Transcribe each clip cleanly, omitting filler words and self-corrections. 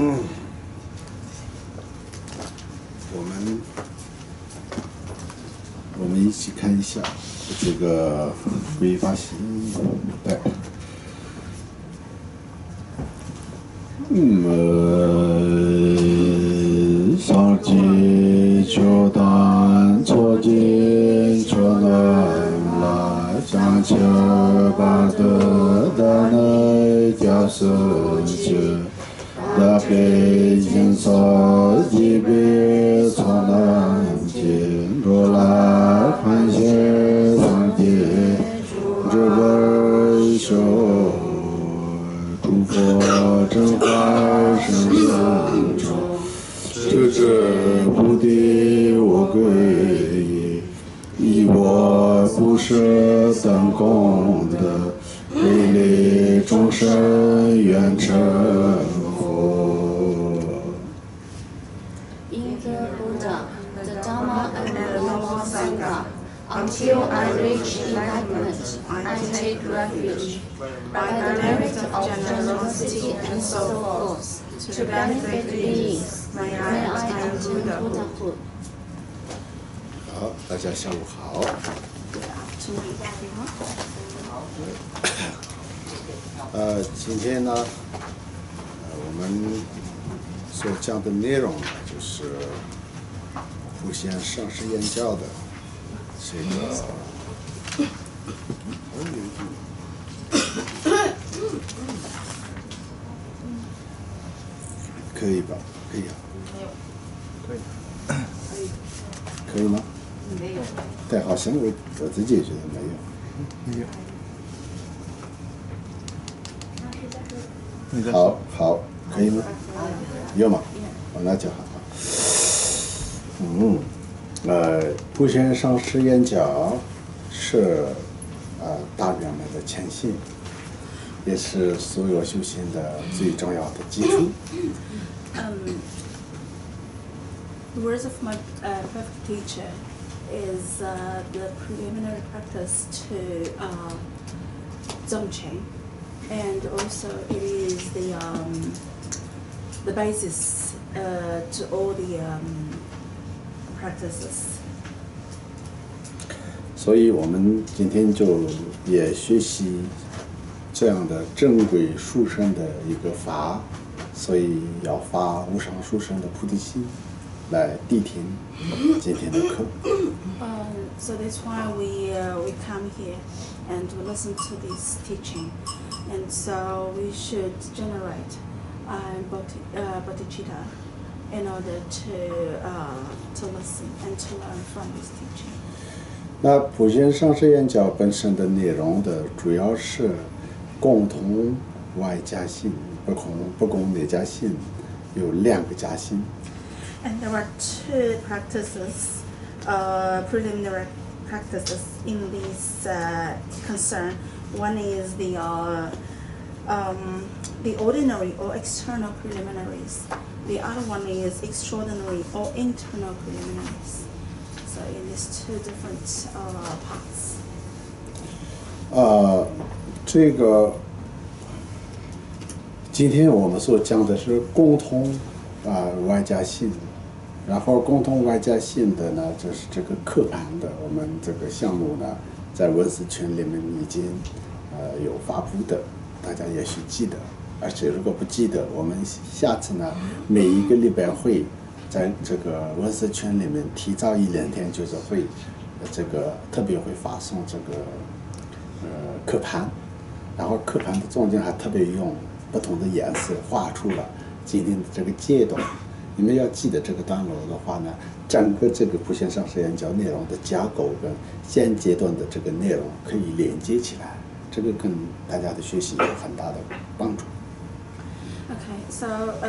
我们一起看一下这个归发心带。上进求单，错进求难来，将求把得的内加深切，大悲心所一别从难见，如来欢喜上界，智本修。诸佛真法身人中，智者不敌我归，以我不舍等功德，为利众生愿成佛。 In the Buddha, the Dhamma, and the noble Sangha, until I reach enlightenment, I take refuge. By the merit of generosity and so forth, to benefit beings, may I attain Buddhahood. 好，大家下午好。今天呢，我们所讲的内容呢，就是普贤上师言教的这个。可以吧？可以啊。可以。可以吗？没有。对，好像我自己也觉得没有。没有。好，可以吗？有吗？那就好。普贤上师言教是大圆满的前行，也是所有修行的最重要的基础。 The words of my perfect teacher is the preliminary practice to Dzogchen, and also it is the basis to all the practices. 所以我们今天就也学习这样的正规殊胜的一个法，所以要发无上殊胜的菩提心来谛听今天的课。 So that's why we come here and we listen to this teaching, and so we should generate bodhicitta in order to listen and to learn from this teaching. 那普贤上师言教本身的内容的主要是共同外加心，不共内加心，有两个加心。 And there are two practices, preliminary practices in this concern. One is the ordinary or external preliminaries. The other one is extraordinary or internal preliminaries. So in these two different parts. 这个今天我们所讲的是共同外加性，然后共同外加性的呢，就是这个课盘的，我们这个项目呢，在文思群里面已经有发布的，大家也许记得，而且如果不记得，我们下次呢，每一个礼拜会在这个文思群里面提早1-2天，就是会这个特别会发送这个课盘，然后课盘的中间还特别用不同的颜色画出了今天的这个阶段。你们要记得这个段落的话呢，整个这个普贤上师言教内容的架构跟现阶段的这个内容可以连接起来，这个跟大家的学习有很大的帮助。 Okay, so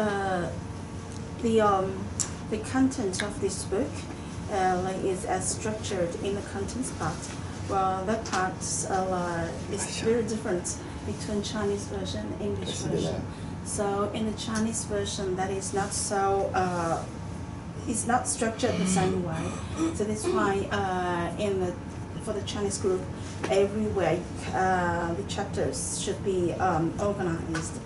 the content of this book is as structured in the contents part. Well, that part is very different between Chinese version and English version. So in the Chinese version, that is not so. It's not structured the same way. So that's why for the Chinese group, every week the chapters should be organized.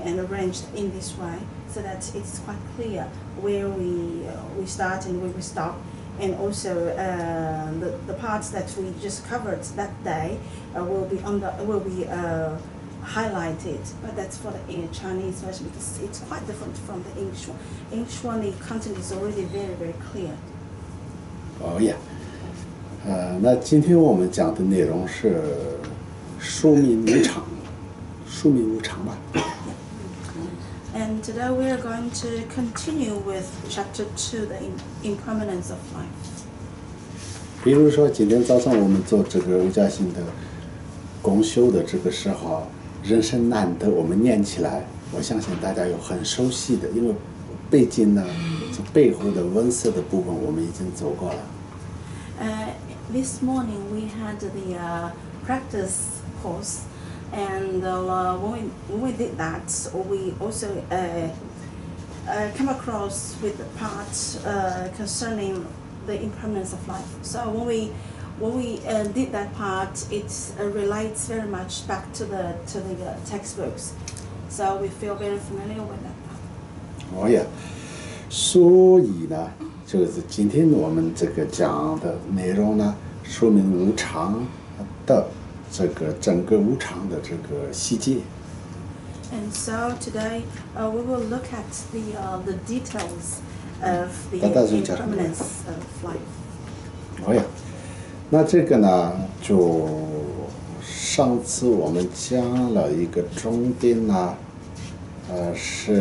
and arranged in this way so that it's quite clear where we start and where we stop. And also the parts that we just covered that day will be highlighted, but that's for the Chinese version because it's quite different from the English one. English one, the content is already very, very clear. Oh yeah. 那今天我们讲的内容是说明无常，说明无常吧。 And today we are going to continue with chapter 2, the impermanence of life. 比如说，今天早上我们做这个无家性的共修的这个时候，人生难得，我们念起来，我相信大家有很熟悉的，因为背经呢，这背后的文色的部分我们已经走过了。 This morning we had the practice course, and when we did that, we also come across with the part concerning the impermanence of life. So when we did that part, it relates very much back to the textbooks. So we feel very familiar with that part. 哦呀，所以呢，就是今天我们这个讲的内容呢，说明无常的这个整个无常的这个细节。 And so today we will look at the details of the impermanence of life. 哦呀，那这个呢，就上次我们讲了一个重点呢，是，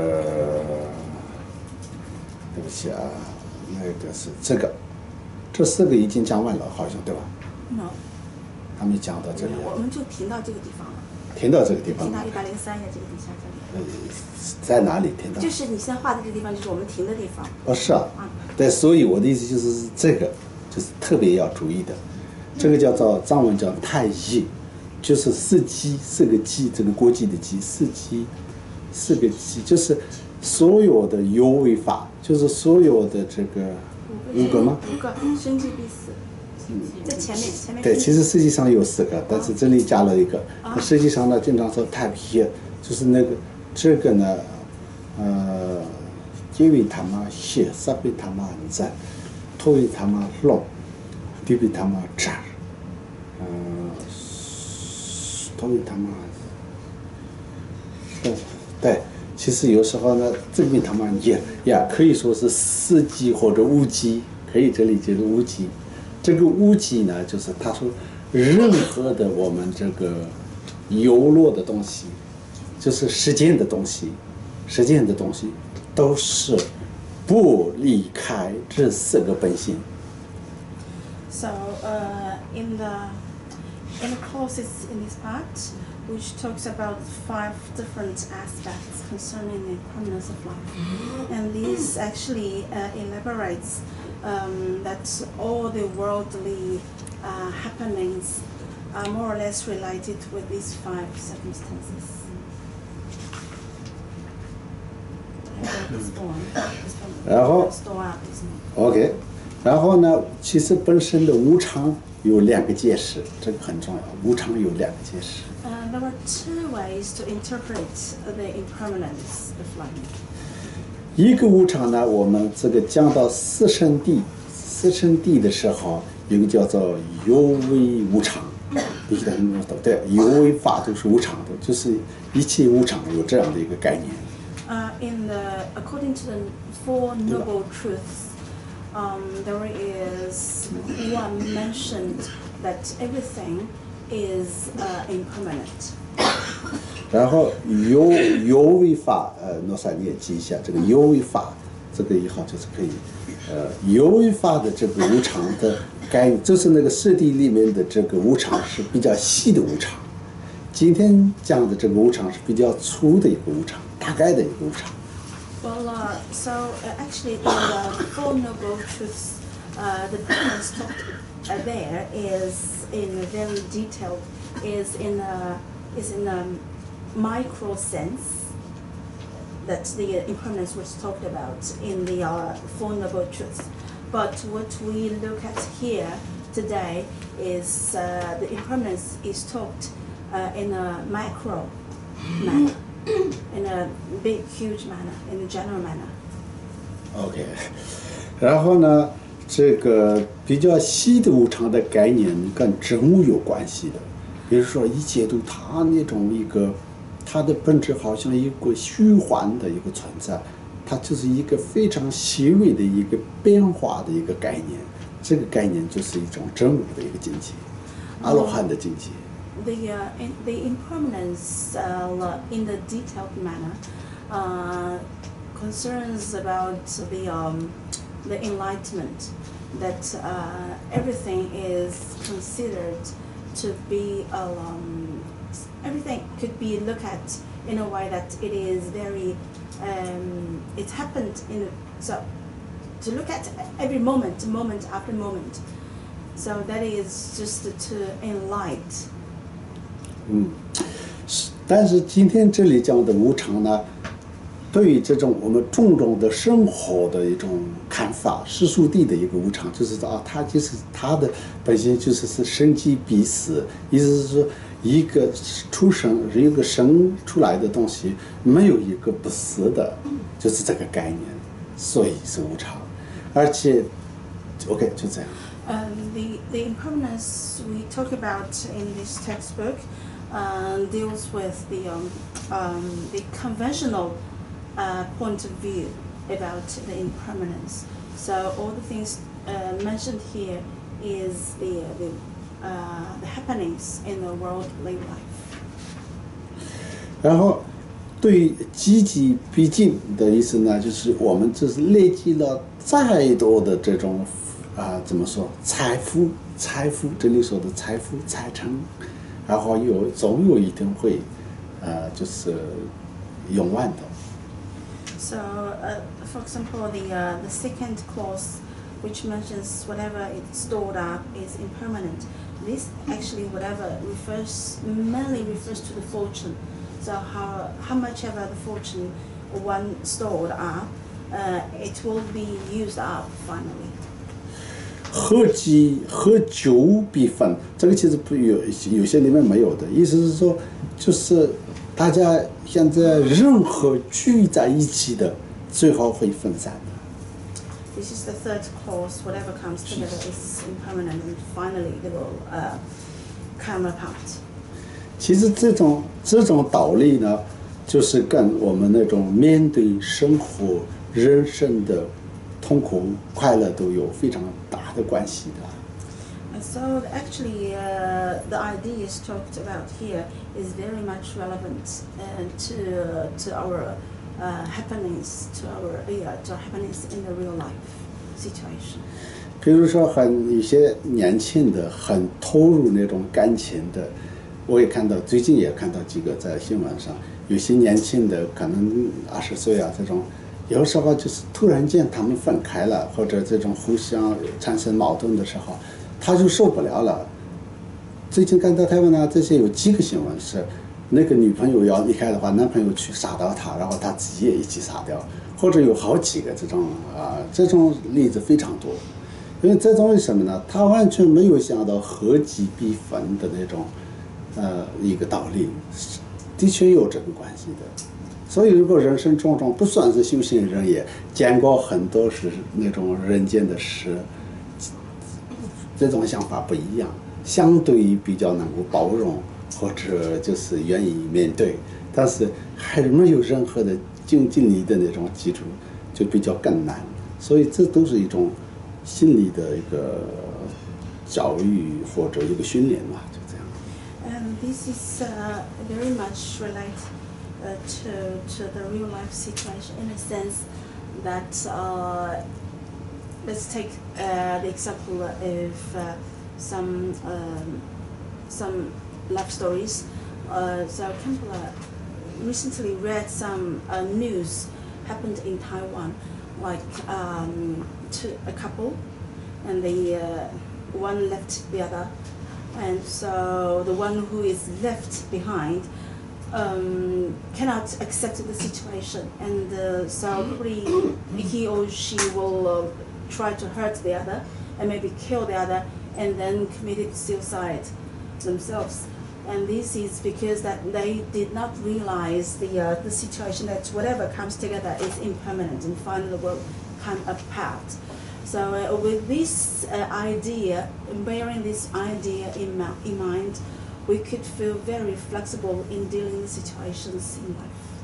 对不起啊，那个是这个，这4个已经讲完了，好像对吧 No. 还没讲到这里。 我们就停到这个地方了。 停到这个地方。 停到103页这个底下这里。 在哪里停到？ 就是你现在画的这个地方，就是我们停的地方。 哦，是啊。对，所以我的意思就是这个，就是特别要注意的。这个叫做藏文叫太极，就是4基，4个基，这个国际的基，4基，4个基，就是所有的有为法，就是所有的这个5个吗 ？5个，生计必死。在前面。 对，其实实际上有4个，但是这里加了一个。实际上呢，经常说太极，就是那个这个呢，一为他妈血，三为他妈在，多为他妈龙，地为他妈战，多为他妈，对，其实有时候呢，这边他妈也可以说是4基或者5基，可以这里就是5基。这个5基呢，就是他说，任何的我们这个有落的东西，就是实践的东西，都是不离开这4个本性。 So in the courses in this part, which talks about 5 different aspects concerning the impermanence of life, and this actually elaborates that all the worldly happenings are more or less related with these 5 circumstances. 然后 ，OK， 然后呢，其实本身的无常有2个解释，这个很重要。无常有2个解释。 There are 2 ways to interpret the impermanence of life. 一个无常呢，我们这个讲到四圣谛的时候，有个叫做有为无常，必须得对，有为法都是无常的，就是一切无常有这样的一个概念。 According to the 4 noble truths, there is one mentioned that everything is impermanent. 然后有为法，诺萨你也记一下，这个有为法，这个以后就是可以，有为法的这个无常的概念，就是那个四谛里面的这个无常是比较细的无常。今天讲的这个无常是比较粗的一个无常，大概的一个无常。 Well, actually, in the 4 noble truths, the difference talked there is in a very detailed, is in a micro sense that the impermanence was talked about in the 4 noble truths. But what we look at here today is the impermanence is talked in a macro manner. And big, huge manner, in a general manner. OK， 然后呢，这个比较细的无常的概念跟真物有关系的，比如说一解读它那种一个，它的本质好像一个虚幻的一个存在，它就是一个非常细微的一个变化的一个概念，这个概念就是一种真物的一个境界，阿罗汉的境界。 The impermanence in the detailed manner concerns about the enlightenment, that everything is considered to be everything could be looked at in a way that it is very it happened so to look at every moment after moment, so that is just to enlighten. 但是今天这里讲的无常呢，对于这种我们种种的生活的一种看法，世俗谛的一个无常，就是说啊，它就是它的本性就是生即必死，意思是说一个一个生出来的东西没有一个不死的，就是这个概念，所以是无常，而且 OK 就这样。 The impermanence we talk about in this textbook deals with the conventional point of view about the impermanence. So all the things mentioned here is the happenings in the worldly life. 然后对积极逼近的意思呢，就是我们就是累积了再多的这种怎么说财富，这里说的财富财成，然后总有一天会就是用完的。 So, for example, the second clause, which mentions whatever is stored up is impermanent. This actually whatever mainly refers to the fortune. So how much ever the fortune one stored up, it will be used up finally. 合久必分，这个其实有些里面没有的，意思是说，就是大家现在任何聚在一起的，最后会分散的。 This is the third clause. Whatever comes together is impermanent, and finally they will come apart. 其实这种道理呢，就是跟我们那种面对生活、人生的痛苦、快乐都有非常大的关系的。 So actually, the ideas talked about here is very much relevant to our happenings, to our happenings in the real life situation. 比如说，有些年轻的很投入那种感情的，我也看到，最近也看到几个在新闻上，有些年轻的可能20岁啊这种。有时候就是突然间他们分开了，或者这种互相产生矛盾的时候，他就受不了了。最近看到台湾呢，这些有几个新闻是，那个女朋友要离开的话，男朋友去杀掉她，然后他自己也一起杀掉，或者有好几个这种例子非常多。因为这种为什么呢？他完全没有想到合己必分的那种一个道理，的确有这个关系的。所以，如果人生种种不算是修行人，也见过很多是那种人间的事，这种想法不一样，相对于比较能够包容，或者就是愿意面对，但是还没有任何的经历的那种基础，就比较更难。所以，这都是一种心理的一个教育或者一个训练嘛，就这样。 This is very much related. To the real life situation, in a sense that let's take the example of some love stories. So Khenpo recently read some news happened in Taiwan, like a couple, and the one left the other, and so the one who is left behind cannot accept the situation, and so probably he or she will try to hurt the other and maybe kill the other and then committed suicide themselves. And this is because that they did not realize the situation that whatever comes together is impermanent and finally will come apart. So with this idea, bearing this idea in mind, we could feel very flexible in dealing with situations in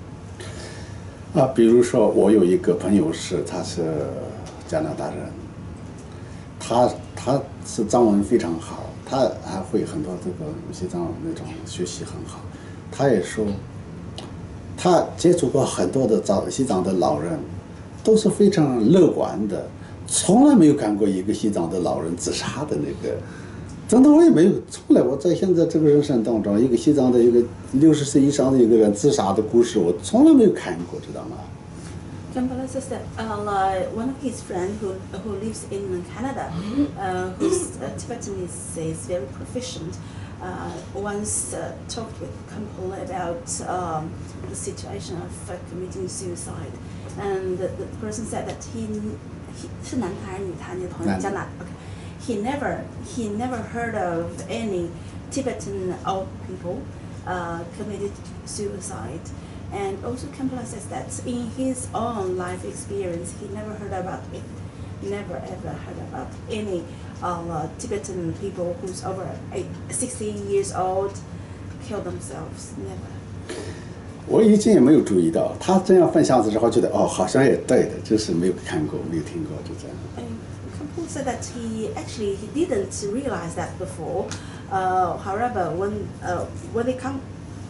life. 比如说我有一个朋友他是加拿大人，他是藏文非常好，他还会很多这个西藏那种学习很好。他也说，他接触过很多的西藏的老人，都是非常乐观的，从来没有看过一个西藏的老人自杀的那个。真的我也没有，从来我在现在这个人生当中，一个西藏的一个60岁以上的一个人自杀的故事，我从来没有看过，知道吗？ Khenpo says that one of his friends who lives in Canada, whose Tibetan is very proficient, once talked with Khenpo about the situation of committing suicide, and the person said that he 是男的还是女的？你的朋友加拿大 ，he never heard of any Tibetan old people committed suicide. And also Khenpo says that in his own life experience, he never heard about it, never ever heard about any Tibetan people who's over 60 years old kill themselves, never. 我以前也没有注意到，他这样分享的时候，觉得好像也对的，就是没有看过，没有听过，就这样。 Khenpo said that he didn't realize that before. However, when they come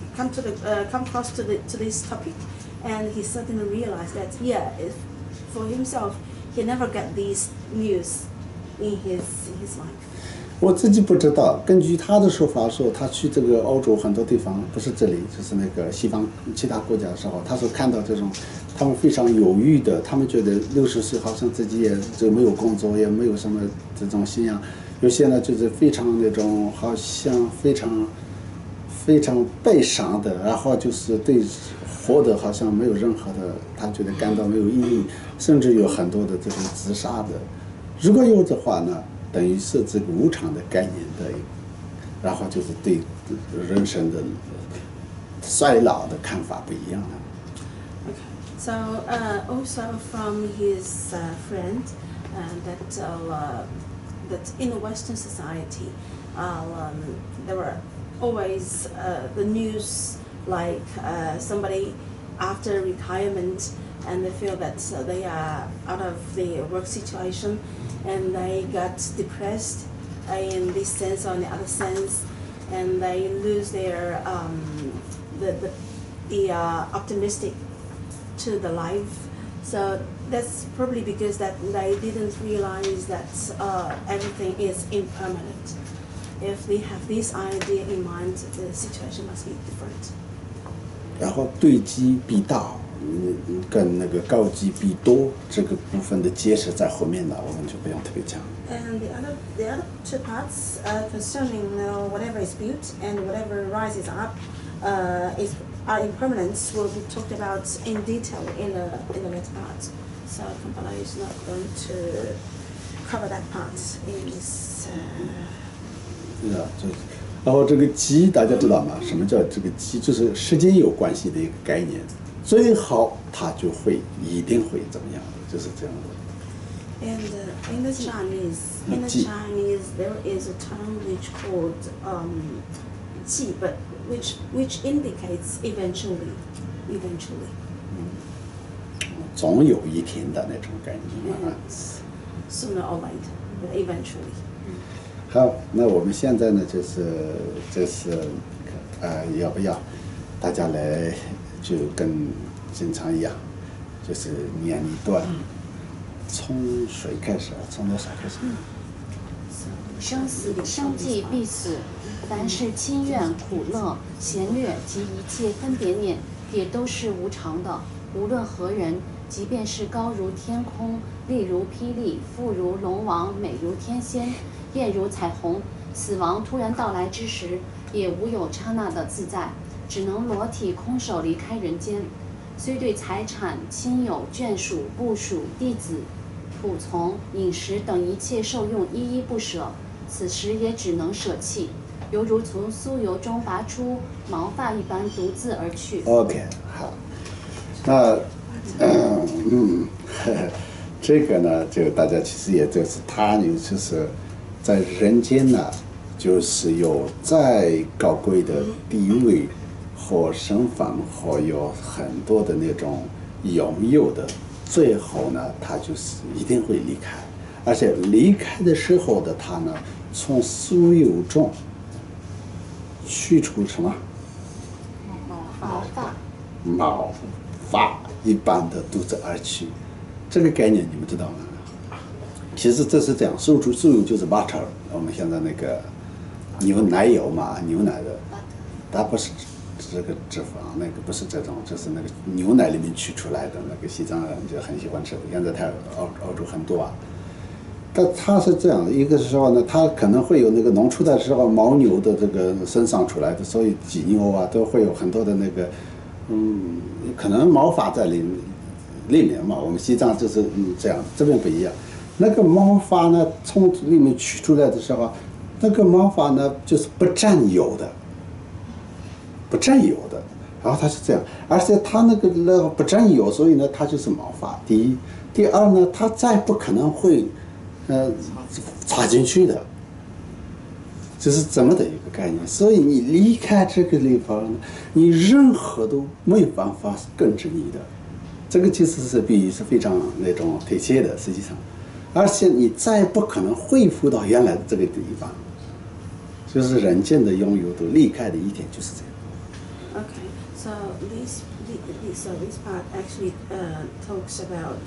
across to this topic, and he certainly realized that for himself, he never got these news in his life. 我自己不知道，根据他的说法说，他去这个欧洲很多地方，不是这里，就是那个西方其他国家的时候，他说看到这种，他们非常犹豫的，他们觉得60岁好像自己也就没有工作，也没有什么这种信仰，有些呢就是非常那种好像非常悲伤的，然后就是对活的好像没有任何的，他觉得感到没有意义，甚至有很多的这种自杀的。如果有的话呢，等于是这个无常的概念的，然后就是对人生的衰老的看法不一样了。 Okay. So also from his friend that in the Western society, there were always the news like somebody after retirement and they feel that they are out of the work situation and they got depressed in this sense or in the other sense, and they lose their the optimistic to the life. So that's probably because that they didn't realize that everything is impermanent. If they have this idea in mind, the situation must be different. 然后对机必大，跟那个高机必多这个部分的解释在后面呢，我们就不用特别讲。 And the other two parts concerning whatever is built and whatever rises up are impermanence will be talked about in detail in the next part. So Khenpo is not going to cover that part in this. 然后这个机大家知道吗？什么叫这个机？就是时间有关系的一个概念。最好它就会一定会怎么样的，就是这样的。 And in the Chinese, there is a term which called 机, but which indicates eventually. 总有一天的那种概念。 Sooner or later, but eventually. 好，那我们现在呢，就是要不要大家来就跟经常一样，就是念一段，从谁开始？从多少开始？ 生死生计必死，凡是亲怨苦乐闲略及一切分别念，也都是无常的。无论何人，即便是高如天空，力如霹雳，富如龙王，美如天仙，艳如彩虹，死亡突然到来之时，也无有刹那的自在，只能裸体空手离开人间。虽对财产、亲友、眷属、部属、弟子、仆从、饮食等一切受用依依不舍，此时也只能舍弃。 犹如从酥油中拔出毛发一般独自而去。 OK， 好，那这个呢，就大家其实也就是他就是在人间呢，就是有再高贵的地位和身份和有很多的那种拥有的，最后呢，他就是一定会离开，而且离开的时候的他呢，从酥油中去除什么？毛发一般的独自而去，这个概念你们知道吗？其实这是这样，酥油就是 butter， 我们现在那个牛奶油嘛，牛奶的，它不是这个脂肪，那个不是这种，就是那个牛奶里面取出来的那个西藏人就很喜欢吃，现在澳洲很多啊。但它是这样，一个时候呢，它可能会有那个弄出来的时候牦牛的这个身上出来的，所以挤牛啊都会有很多的那个，可能毛发在里面嘛。我们西藏就是这样，这边不一样。那个毛发呢，从里面取出来的时候，那个毛发呢就是不占有的，然后它是这样，而且它那个不占有，所以呢它就是毛发。第一，第二呢，它再不可能会插进去的，就是这么的一个概念。所以你离开这个地方，你任何都没有办法跟着你的。这个其实是比喻是非常那种贴切的，实际上，而且你再不可能恢复到原来的这个地方，就是人间的拥有都离开的一点就是这样。 Okay, so this part actually talks about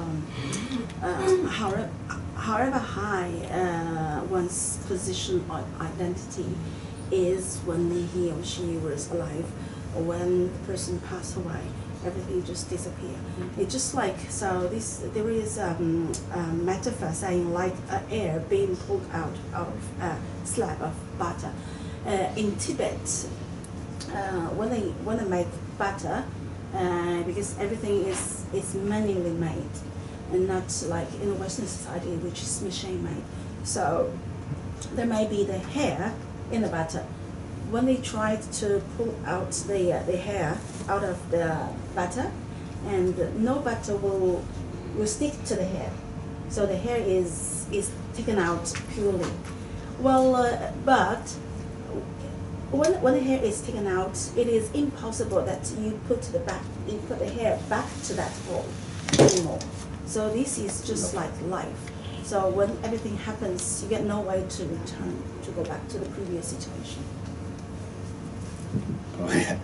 however high one's position or identity is when he or she was alive, or when the person passed away, everything just disappear. It's just like, so there is a metaphor saying like air being pulled out of a slab of butter. In Tibet, when they make butter, because everything is manually made, and not like in the Western society, which is machine made. So there may be the hair in the butter. When they tried to pull out the hair out of the butter, and no butter will stick to the hair, so the hair is taken out purely. Well, but when the hair is taken out, it is impossible that you put the hair back to that hole anymore. So this is just like life. So when everything happens, you get no way to return to go back to the previous situation. OK，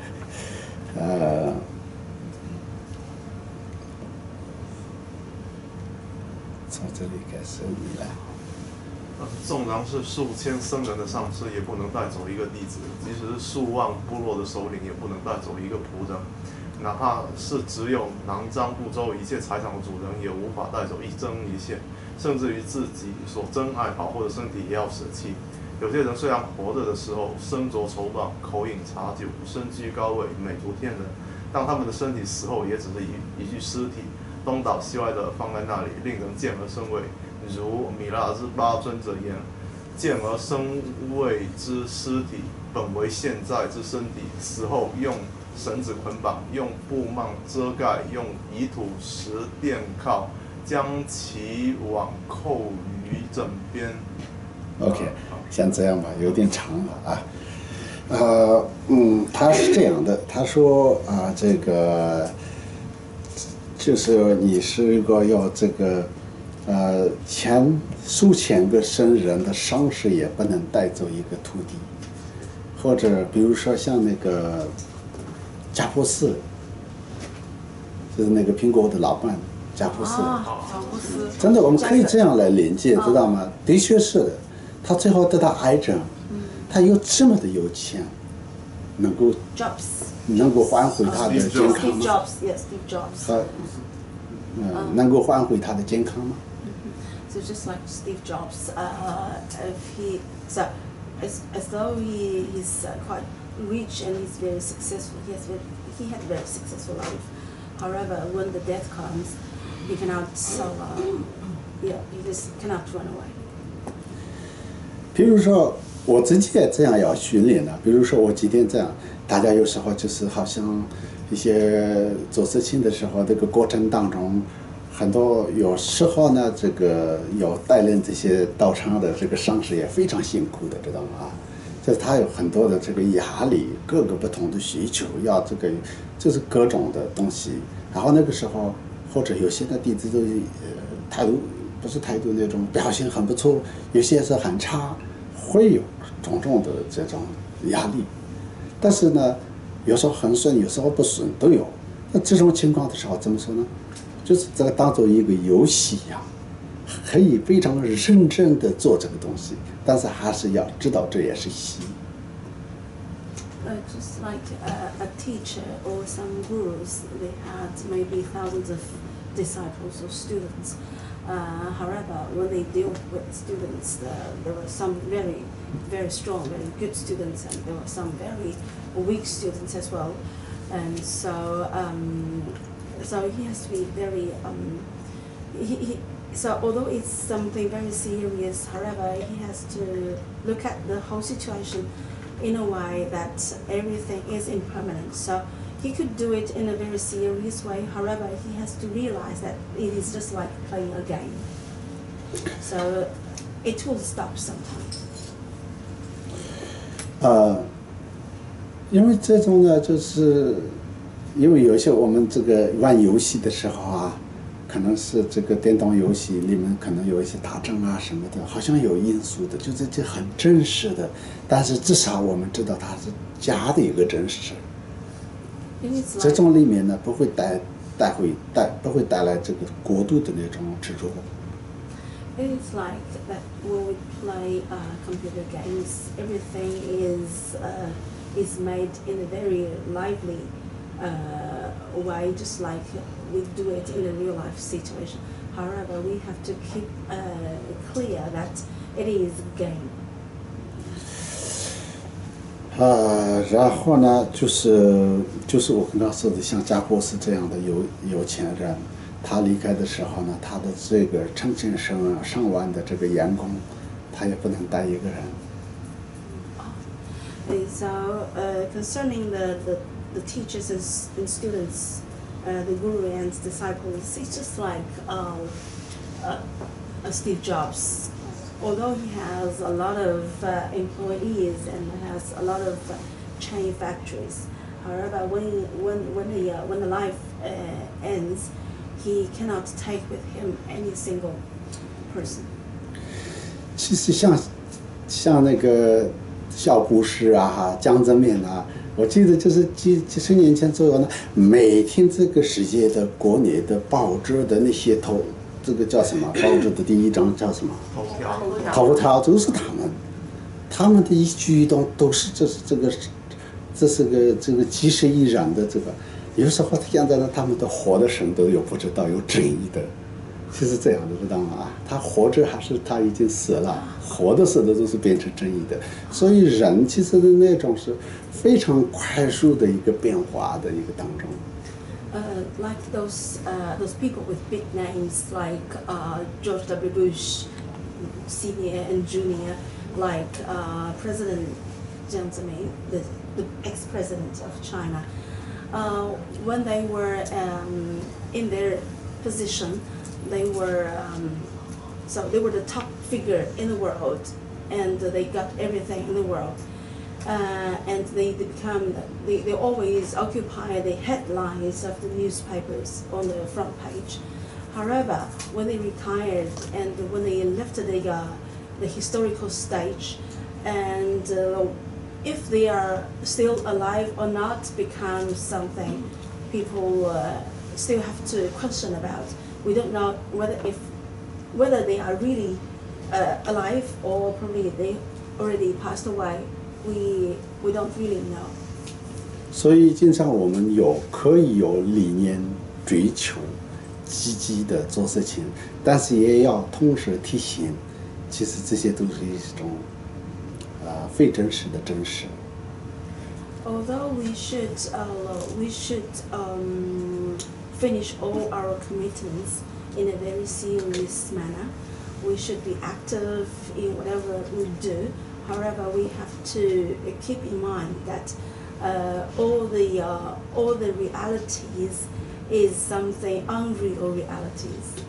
从这里开始你来。 纵然是数千僧人的上师，也不能带走一个弟子；即使是数万部落的首领，也不能带走一个仆人。哪怕是只有囊章不周一切财产的主人，也无法带走一针一线，甚至于自己所珍爱保护的身体也要舍弃。有些人虽然活着的时候身着绸缎，口饮茶酒，身居高位，美如天人，但他们的身体死后也只是一具尸体，东倒西歪的放在那里，令人见而生畏。如米拉日巴尊者言：“见而生畏之尸体，本为现在之身体，死后用绳子捆绑，用布幔遮盖，用泥土石垫靠，将其网扣于枕边。” OK， 像这样吧，有点长了啊。他是这样的，他说啊，这个就是你是如果要这个数千个僧人的上师也不能带走一个徒弟，或者比如说像那个加坡斯，就是那个苹果的老板加坡斯，真的我们可以这样来连接，知道吗？的确是的。他最后得到癌症，他又这么的有钱，能够换回他的健康吗？能够换回他的健康吗？ So just like Steve Jobs, as though he's quite rich and he's very successful, he had a very successful life. However, when the death comes, he cannot he just cannot run away. 比如说， 我自己也这样要训练的。比如说我今天这样，大家有时候就是好像一些做事情的时候，这个过程当中，很多有时候呢，这个有带领这些道场的这个上师也非常辛苦的，知道吗？就是他有很多的这个压力，各个不同的需求，要这个就是各种的东西。然后那个时候，或者有些的弟子都态度不是态度那种表现很不错，有些是很差，会有种种的这种压力。但是呢，有时候很顺，有时候不顺都有。那这种情况的时候怎么说呢？就是这个当做一个游戏一样，可以非常认真的做这个东西，但是还是要知道这也是戏。 Just like a teacher or some gurus, they had maybe thousands of disciples or students. However, when they deal with students, there were some very, very strong, very good students, and there were some very weak students as well. And so, so he has to be very. So although it's something very serious, however, he has to look at the whole situation in a way that everything is impermanent. So he could do it in a very serious way, however, he has to realize that it is just like playing a game. So it will stop sometimes. 因为这种呢，就是因为有些我们这个玩游戏的时候啊，可能是这个电动游戏里面可能有一些打仗啊什么的，好像有因素的，就是这很真实的，但是至少我们知道它是假的一个真实。这种里面呢，不会带来这个过度的那种执着。 It's like that when we play computer games, everything is made in a very lively way, just like we do it in a real life situation. However, we have to keep clear that it is a game. 然后呢，就是我刚刚说的，像加博士这样的有钱人，他离开的时候呢，他的这个成千上万的这个员工，他也不能带一个人。 So concerning the teachers and students, the guru and disciples, it's just like Steve Jobs. Although he has a lot of employees and has a lot of chain factories, however, when the life ends, he cannot take with him any single person. 其实像那个小布什啊、江泽民啊，我记得就是几十年前左右呢，每天这个世界的国内的报纸的那些这个叫什么？报纸的第一张叫什么？头条都是他们的一举一动都是这是个几十亿人的这个，有时候现在呢，他们的活的神都有不知道有争议的，就是这样的，知道吗？他活着还是他已经死了？活的死的都是变成争议的，所以人其实的那种是非常快速的一个变化的一个当中。 Like those people with big names like George W. Bush, Senior and Junior, like President Jiang Zemin, the ex-president of China, when they were in their position, they were the top figure in the world, and they got everything in the world. And they always occupy the headlines of the newspapers on the front page. However, when they retired and when they left the historical stage, and if they are still alive or not becomes something people still have to question about. We don't know whether they are really alive or probably they already passed away. We don't really know. 所以经常我们可以有理念追求，积极的做事情，但是也要同时提醒，其实这些都是一种非真实的真实。 Although we should finish all our commitments in a very serious manner. We should be active in whatever we do. However, we have to keep in mind that all the realities is something unreal realities.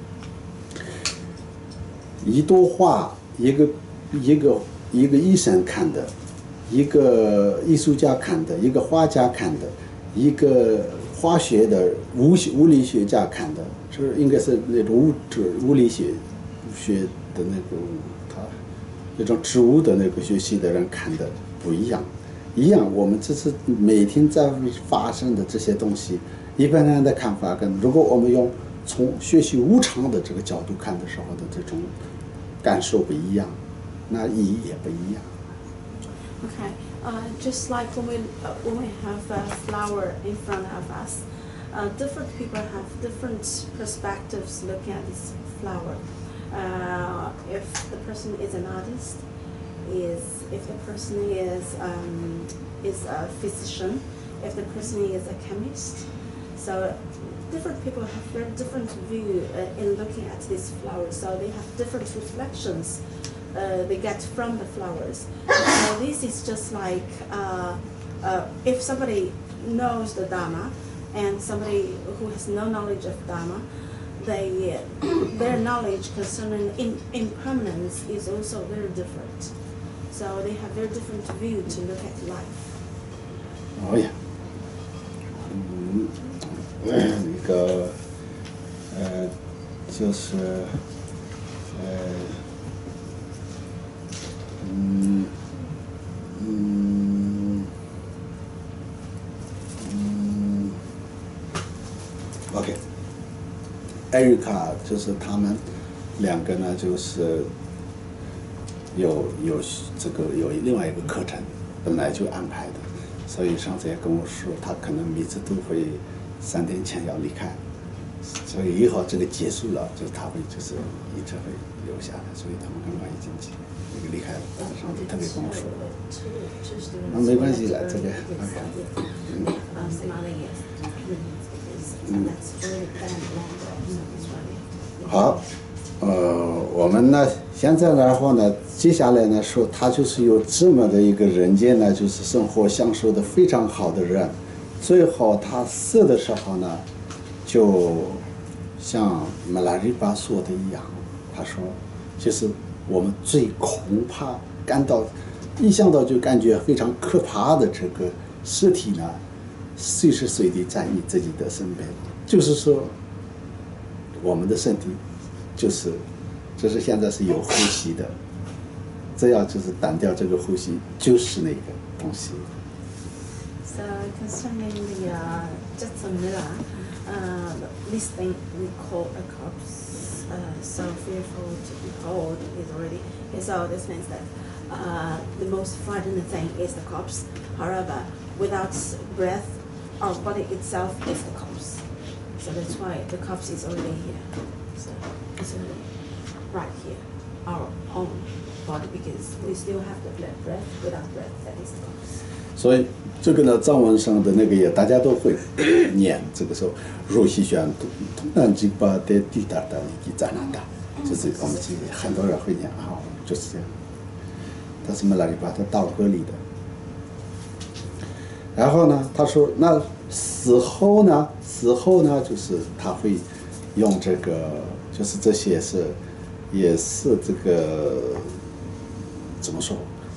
一朵花，一个医生看的，一个艺术家看的，一个画家看的，一个化学的物理学家看的，就是应该是那种物理学的那个他那种植物的那个学习的人看的不一样。一样，我们这是每天在发生的这些东西，一般人的看法跟如果我们用从学习无常的这个角度看的时候的这种感受不一样，那意义也不一样。 Okay, just like when we have a flower in front of us, different people have different perspectives looking at this flower. If the person is an artist, if the person is a physician, if the person is a chemist, so different people have very different view in looking at these flowers. So they have different reflections they get from the flowers. So this is just like if somebody knows the Dharma and somebody who has no knowledge of Dharma, their knowledge concerning impermanence is also very different. So they have very different view to look at life. 哦呀，一个就是OK， 艾瑞卡就是他们两个呢，就是有另外一个课程，本来就安排的，所以上次也跟我说，他可能每次都会3天前要离开，所以以后这个结束了，就是他会就是一直会留下来，所以他们刚刚已经离开了，上次特别跟我说，那没关系了，这个。好，我们呢，现在然后呢，接下来呢说，他就是有这么的一个人间呢，就是生活享受的非常好的人，最后他死的时候呢，就像马拉里巴说的一样，他说，就是我们最恐怕感到，一想到就感觉非常可怕的这个尸体呢，随时随地在你自己的身边，就是说，我们的身体就是现在是有呼吸的，只要就是单调这个呼吸，就是那个东西。 So concerning the Jetsamila, this thing we call a corpse, so fearful to behold is already. So this means that the most frightening thing is the corpse. However, without breath, our body itself is the corpse. So that's why the corpse is already here. So it's already right here, our own body, because we still have the breath. Without breath, that is the corpse. 所以这个呢，藏文上的那个也大家都会念。这个时候，若西旋东南吉巴的滴答答一赞那达，就是我们这里很多人会念啊，就是这样。他是马拉里巴，他道歌里的。然后呢，他说那死后呢，就是他会用这个，就是这些也是这个怎么说？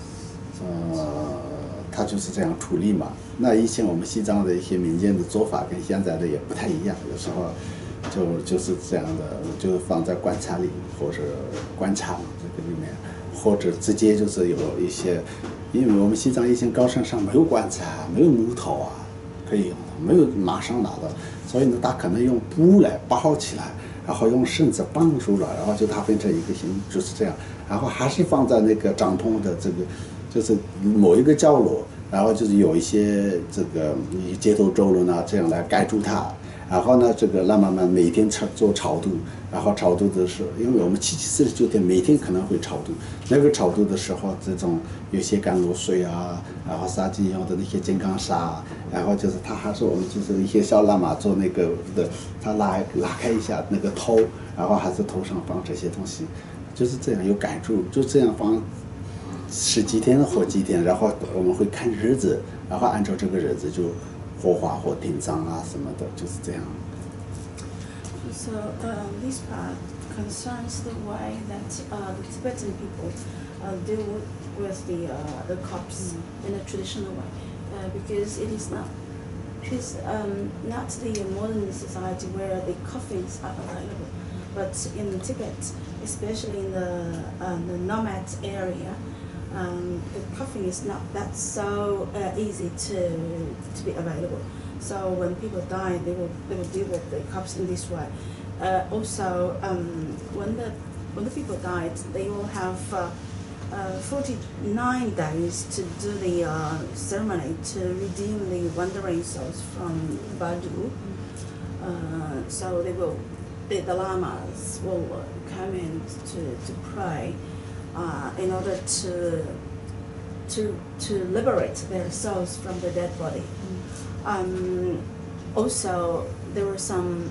他就是这样处理嘛。那以前我们西藏的一些民间的做法跟现在的也不太一样，有时候就是这样的，就放在棺材里或者棺材这个里面，或者直接就是有一些，因为我们西藏以前高山上没有棺材，没有木头啊，可以用，没有马上拿到，所以呢，他可能用布来包起来，然后用绳子绑住了，然后就它变成一个形，就是这样，然后还是放在那个帐篷的这个。就是某一个角落，然后就是有一些这个街头周轮啊，这样来盖住它。然后呢，这个慢慢每天做超度，然后超度的时候，因为我们749天每天可能会超度，那个超度的时候，这种有些甘露水啊，然后沙金用的那些金刚砂，然后就是他还是我们就是一些小喇嘛做那个的，他拉开一下那个头，然后还是头上放这些东西，就是这样有盖住，就这样放。 十几天或几天，然后我们会看日子，然后按照这个日子就火化或殡葬啊什么的，就是这样。 So this part concerns the way that the Tibetan people deal with the corpse in a traditional way, because it is not the modern society where the coffins are available, but in Tibet, especially in the nomad area, the coffin is not that so easy to be available. So when people die, they will deal with the corpse in this way. Also, when the people died, they will have 49 days to do the ceremony to redeem the wandering souls from Badu. So the lamas will come in to pray in order to liberate their souls from the dead body. Also, there were some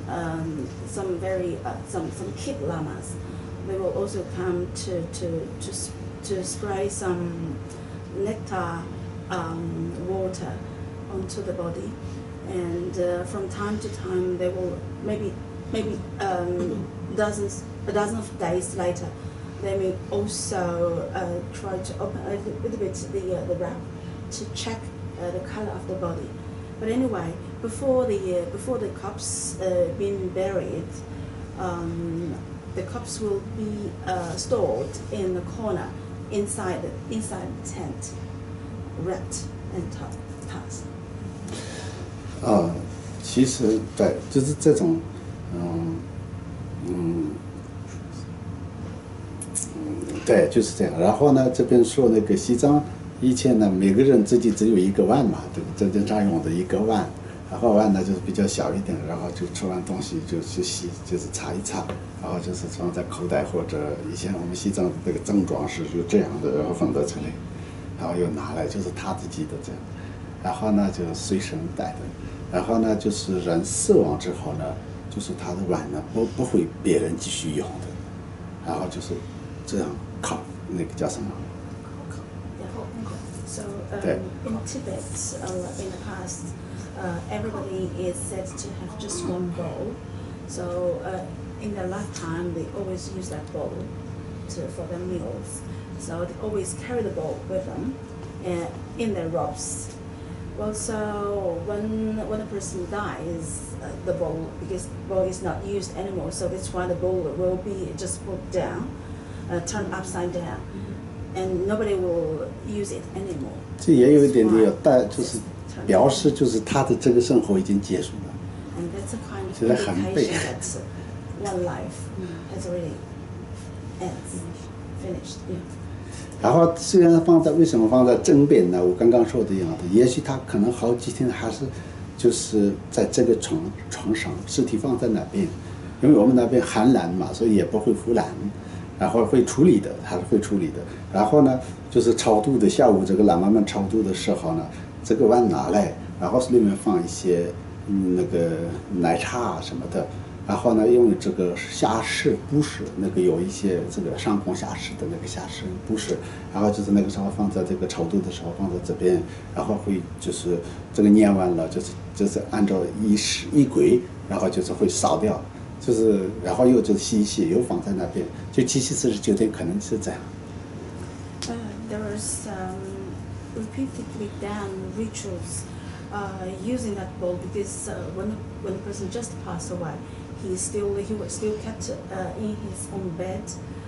kid lamas. They will also come to spray some nectar water onto the body, and from time to time they will maybe a dozen of days later they may also try to open a little bit the wrap to check the color of the body. But anyway, before the corpse being buried, the corpse will be stored in the corner inside the tent, wrapped and tossed. 其实对，就是这种，对，就是这样。然后呢，这边说那个西藏以前呢，每个人自己只有一个碗嘛，对吧？这经常用的一个碗，然后碗呢就是比较小一点，然后就吃完东西就去洗，就是擦一擦，然后就是装在口袋或者以前我们西藏这个正装是就这样的，然后放到这里，然后又拿来就是他自己的这样，然后呢就随身带的，然后呢就是人死亡之后呢，就是他的碗呢不会别人继续用的，然后就是这样靠那个叫什么？ So in Tibet, in the past, everybody is said to have just one bowl. So in their lifetime, they always use that bowl for their meals. So they always carry the bowl with them in their robes. Well, so when a person dies, the bowl, because the bowl is not used anymore, so that's why the bowl will be just put down, turned upside down. And nobody will use it anymore. 这也有一点点带，就是表示就是他的这个生活已经结束了。 And that's a kind of indication that one life has already finished. Yeah. 然后虽然为什么放在正边呢？我刚刚说的一样的，也许他可能好几天还是就是在这个床上，尸体放在那边，因为我们那边寒冷嘛，所以也不会腐烂。 然后会处理的，还是会处理的。然后呢，就是超度的，下午这个喇嘛们超度的时候呢，这个碗拿来，然后里面放一些那个奶茶什么的。然后呢，用这个下士布施，那个有一些这个上供下士的那个下士布施，然后就是那个时候放在这个超度的时候放在这边，然后会就是这个念完了，就是按照仪轨，然后就是会烧掉。 就是，然后又就洗一洗，又放在那边，就749天可能是这样。 There is repeatedly done rituals using that bowl because when the person just passed away, he was still kept in his own bed.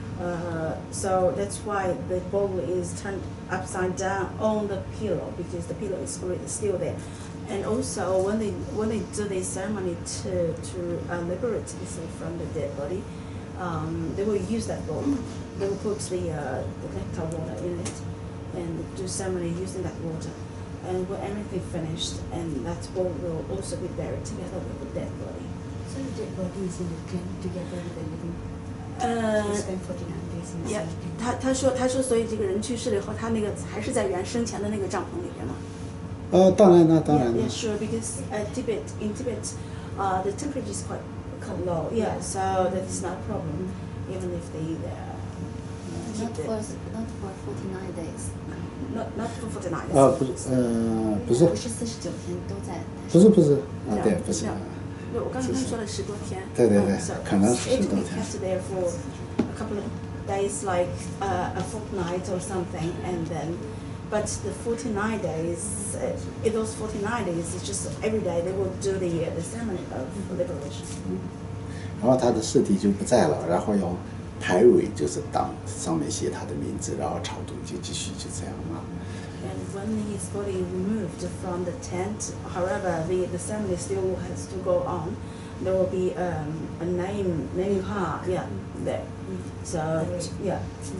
So that's why the bowl is turned upside down on the pillow because the pillow is still there. And also, when they do the ceremony to liberate the soul from the dead body, they will use that bowl. They will put the nectar water in it and do ceremony using that water. And when everything finished, and that bowl will also be buried together with the dead body. So the dead body is in the tent together with the living. They spend 49 days in the Yeah. tent. 他说，所以这个人去世了以后，他那个还是在原生前的那个帐篷里边嘛。 当然了，当然了。 Yeah, sure, because in Tibet, the temperature is quite low. Yeah, so that's not a problem, even if they keep Not it. for 49 days. Not for 49 days. 不是不是49天都在。 不是对，不是。 对，我刚才说了10多天。 对，可能是 10 10多 be 天。 kept there for a couple of days, like a fortnight or something, and then. But the 49 days, in those 49 days, it's just every day they will do the ceremony of liberation. 然后他的尸体就不在了，然后用牌位就是当上面写他的名字，然后超度就继续就这样嘛。 And when his body removed from the tent, however, the ceremony still has to go on. There will be a naming card, yeah, there. So, yeah.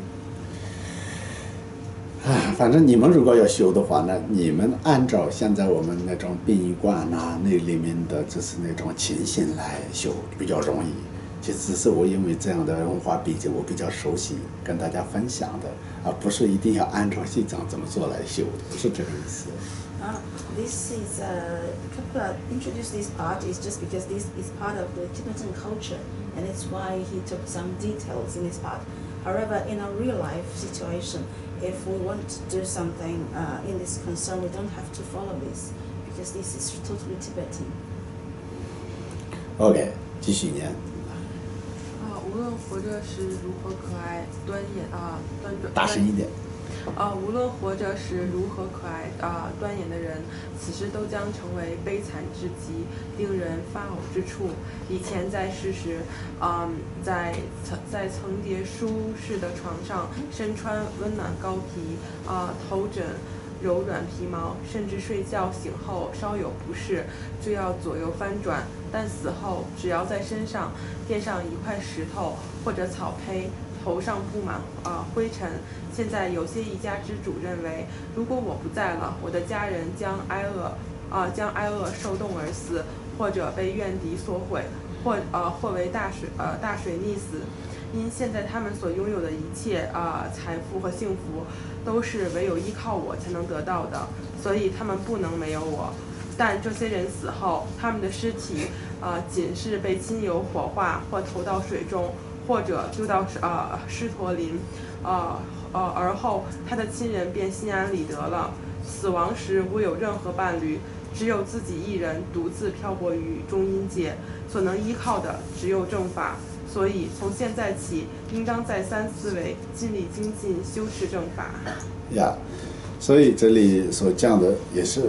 反正你们如果要修的话呢，你们按照现在我们那种殡仪馆啊，那里面的就是那种情形来修比较容易。其实只是我因为这样的文化背景，我比较熟悉，跟大家分享的，而不是一定要按照西藏怎么做来修，不是这个意思。 This is Khenpo introduced this part is just because this is part of the Tibetan culture, and it's why he took some details in this part. However, in a real life situation, if we want to do something in this concern, we don't have to follow this because this is totally Tibetan. OK， 继续念。 无论活着时如何可爱、端庄。 大声一点。 无论活着时如何可爱端严的人，此时都将成为悲惨至极、令人发呕之处。以前在世时，在层叠舒适的床上，身穿温暖膏皮，头枕柔软皮毛，甚至睡觉醒后稍有不适，就要左右翻转。但死后，只要在身上垫上一块石头或者草胚，头上布满灰尘。现在有些一家之主认为，如果我不在了，我的家人将挨饿受冻而死，或者被怨敌所毁，或为大水溺死。因现在他们所拥有的一切财富和幸福，都是唯有依靠我才能得到的，所以他们不能没有我。但这些人死后，他们的尸体仅是被亲友火化，或投到水中，或者丢到狮驼林，而后他的亲人便心安理得了。死亡时无有任何伴侣，只有自己一人独自漂泊于中阴界，所能依靠的只有正法。所以从现在起，应当再三思维，尽力精进修持正法。 呀，所以这里所讲的也是，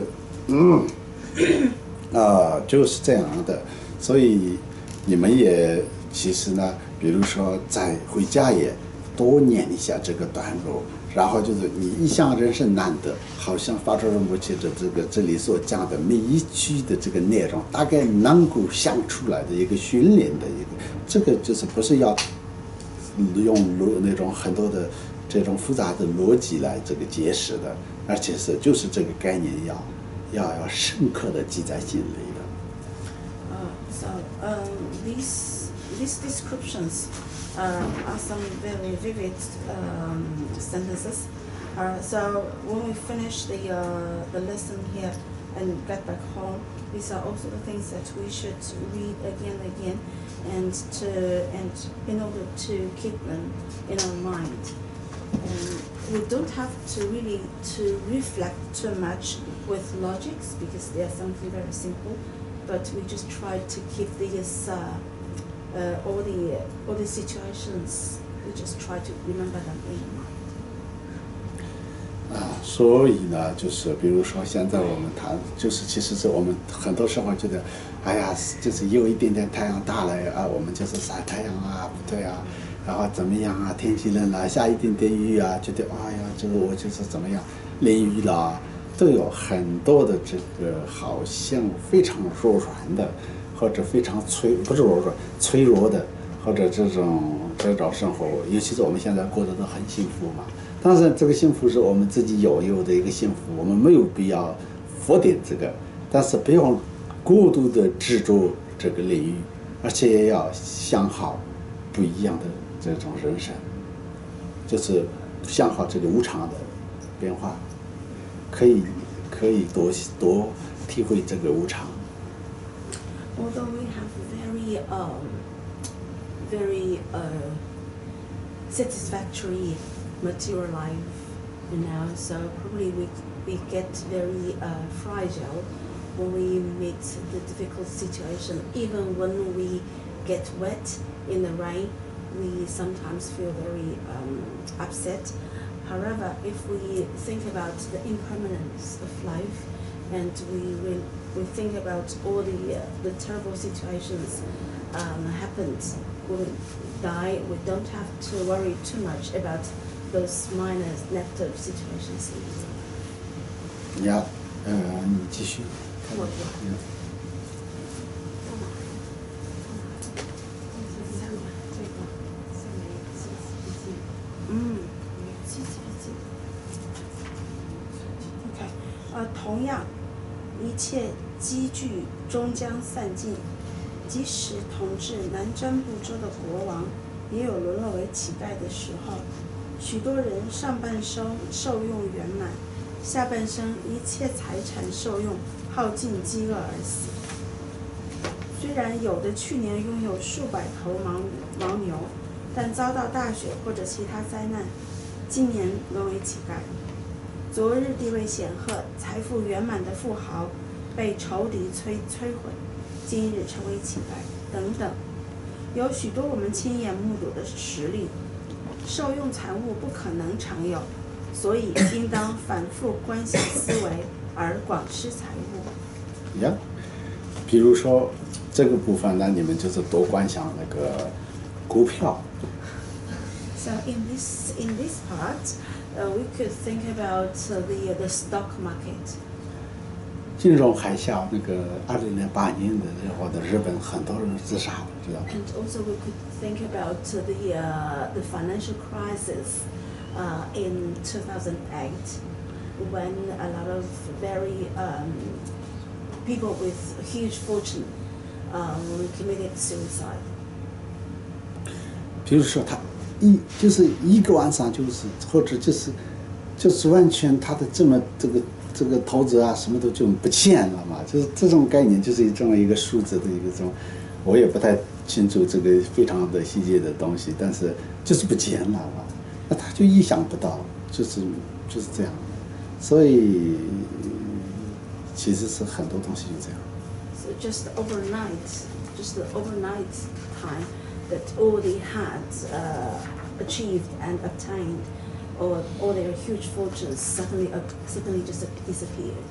就是这样的。所以你们也其实呢，比如说在回家也多念一下这个段落，然后就是你一向人生难得，好像发出仁波切的这里所讲的每一句的这个内容，大概能够想出来的一个训练的一个，这个就是不是要用那种很多的这种复杂的逻辑来这个解释的，而且就是这个概念要深刻的记在心里的。 These descriptions are some very vivid sentences. So when we finish the lesson here and get back home, these are also the things that we should read again and again, and in order to keep them in our mind. And we don't have to really to reflect too much with logics because they are something very simple, but we just try to keep these all the situations. We just try to remember them in mind. 所以呢，就是比如说现在我们谈，就是其实是我们很多时候觉得，哎呀，就是有一点点太阳大了啊，我们就是晒太阳啊，不对啊，然后怎么样啊，天气冷了，下一点点雨啊，觉得哎呀，这个我就是怎么样，淋雨了，都有很多的这个好像非常柔软的，或者非常不是柔软，脆弱的，或者这种生活，尤其是我们现在过得都很幸福嘛。当然，这个幸福是我们自己有的一个幸福，我们没有必要否定这个，但是不要过度的执着这个领域，而且也要想好不一样的这种人生，就是想好这个无常的变化，可以多体会这个无常。 Although we have very satisfactory material life now, so probably we get very fragile when we meet the difficult situation. Even when we get wet in the rain, we sometimes feel very upset. However, if we think about the impermanence of life, and we think about all the terrible situations happened, we die, we don't have to worry too much about those minor negative situations. Yeah, 你继续。 同样，一切积聚终将散尽。即使统治南瞻部洲的国王，也有沦落为乞丐的时候。许多人上半生受用圆满，下半生一切财产受用耗尽，饥饿而死。虽然有的去年拥有数百头牦牛，但遭到大雪或者其他灾难，今年沦为乞丐。昨日地位显赫、财富圆满的富豪，被仇敌摧毁，今日成为乞丐，等等。有许多我们亲眼目睹的实例。受用财物不可能常有，所以应当反复观想思维，而广施财物。 呀，比如说这个部分呢，你们就是多观想那个股票。 So in this part, we could think about the stock market. 金融海啸那个2008年的时候的日本很多人自杀的，知道吗 And also we could think about the financial crisis in 2008, when a lot of very people with huge fortune committed suicide. 比如说他就是一个晚上就是或者就是完全他的这个投资啊什么都就不见了嘛，就是这种概念，就是这么一个数字的一个这种，我也不太清楚这个非常的细节的东西，但是就是不见了嘛，那他就意想不到，就是这样的，所以其实是很多东西就这样。 So just the overnight time that all they had achieved and obtained, or all their huge fortunes suddenly just disappeared.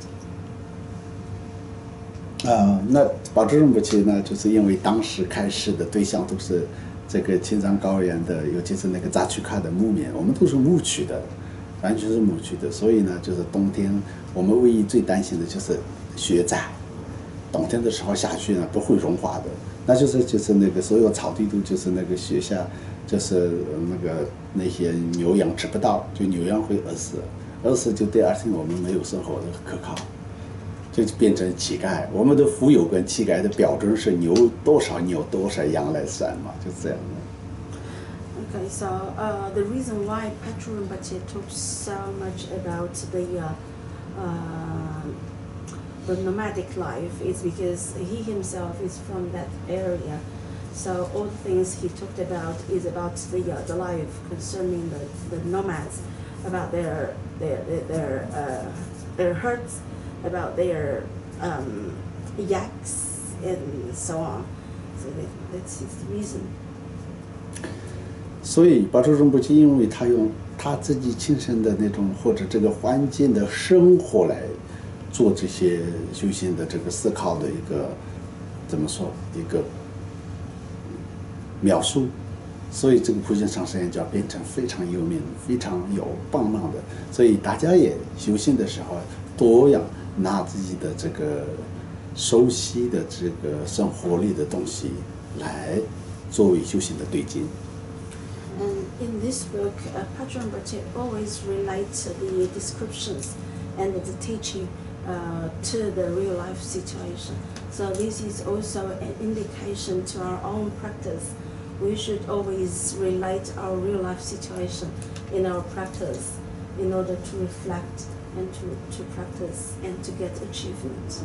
那宝智仁波切呢，就是因为当时开始的对象都是这个青藏高原的，尤其是那个扎曲卡的木棉，我们都是牧区的，完全是牧区的，所以呢，就是冬天我们唯一最担心的就是雪灾，冬天的时候下雪呢不会融化的，那就是那个所有草地都就是那个雪下，就是那些牛羊吃不到，就牛羊会饿死就第二天我们没有生活的可靠。就变成乞丐，我们的富有跟乞丐的标准是多少牛多少羊来算嘛，就这样的。 Okay, so the reason why Patrul Rinpoche talked so much about the nomadic life is because he himself is from that area. So all the things he talked about is about the life concerning the nomads, about their herds, about their yaks and so on. So that's his reason. 所以宝智仁波切因为他用他自己亲身的那种或者这个环境的生活来做这些修行的这个思考的一个怎么说一个描述，所以这个普贤上师言就要变成非常有名、非常有帮忙的。所以大家也修行的时候，多样拿自己的这个熟悉的这个生活里的东西来作为修行的对境。 And in this book, Patrul Rinpoche always relates the descriptions and the teaching to the real life situation. So this is also an indication to our own practice. We should always relate our real life situation in our practice in order to reflect and to practice and to get achievement.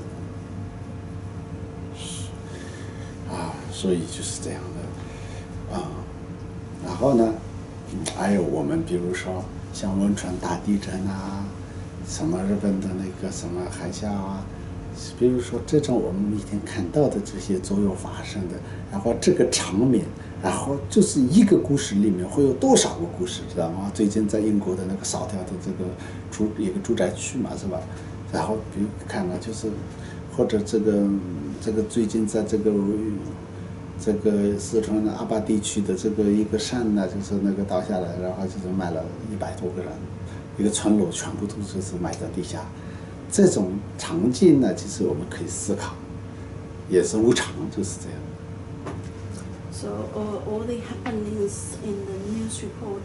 所以就是这样的然后呢，还有我们比如说像汶川大地震啊，什么日本的那个什么海啸啊，比如说这种我们每天看到的这些左右发生的，然后这个场面，然后就是一个故事里面会有多少个故事，知道吗？最近在英国的那个扫条的这个一个住宅区嘛，是吧？然后比如看了就是，或者这个最近在这个四川的阿坝地区的这个一个山呢，就是那个倒下来，然后就是埋了100多个人，一个村落全部都就是埋在地下。这种场景呢，其实我们可以思考，也是无常，就是这样。 So all the happenings in the news report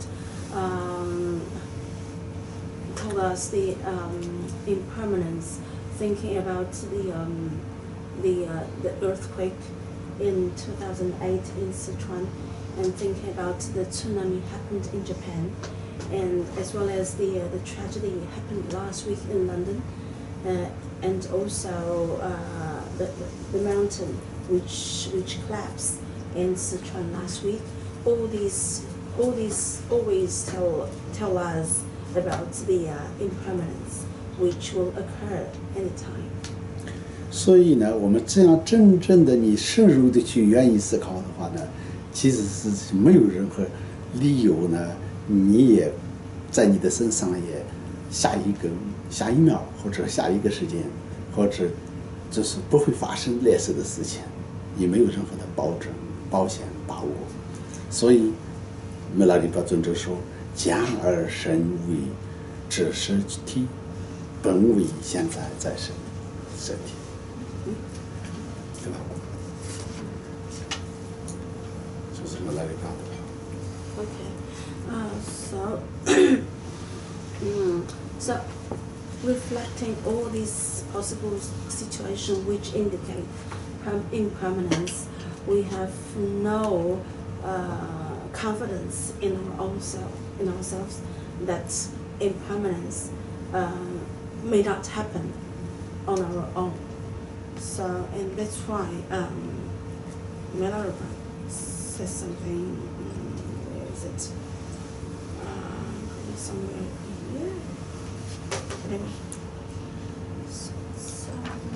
told us the impermanence. Thinking about the earthquake in 2008 in Sichuan, and thinking about the tsunami happened in Japan, and as well as the tragedy happened last week in London, and also the mountain which collapsed in Sichuan last week. All these always tell us about the impermanence which will occur anytime. 所以呢，我们这样真正的你深入的去愿意思考的话呢，其实是没有任何理由呢，你也在你的身上也下一秒或者下一个时间，或者就是不会发生类似的事情，也没有任何的保险把握。所以梅拉里巴尊者说：“讲而身为知识体，本为现在在身体。”对吧？就是梅拉里巴的。 Okay, so reflecting all these possible situations which indicate impermanence, we have no confidence in ourselves that impermanence may not happen on our own. So, and that's why Milarepa says something. Where is it? Somewhere here. Anyway. So,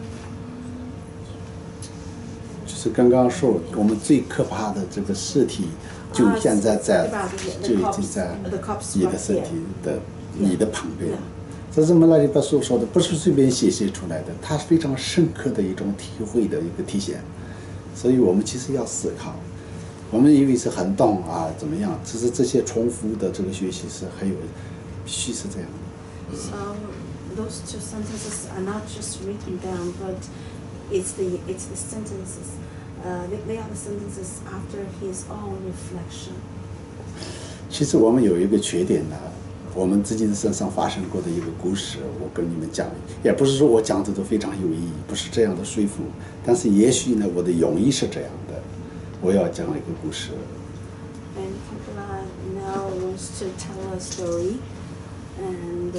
就是刚刚说，我们最可怕的这个尸体，就现在就已经在你的身体的你的旁边。这是梅拉里巴所说的，不是随便写出来的，它是非常深刻的一种体会的一个体现。所以我们其实要思考，我们以为是很懂啊，怎么样？只是这些重复的这个学习是很有，必须是这样的。 So those two sentences are not just written down, but it's the sentences. They are the sentences after his own reflection. 其实我们有一个缺点呢，我们自己的身上发生过的一个故事，我跟你们讲，也不是说我讲的都非常有意义，不是这样的说服，但是也许呢，我的用意是这样的，我要讲一个故事。 And Khenpo now wants to tell a story, and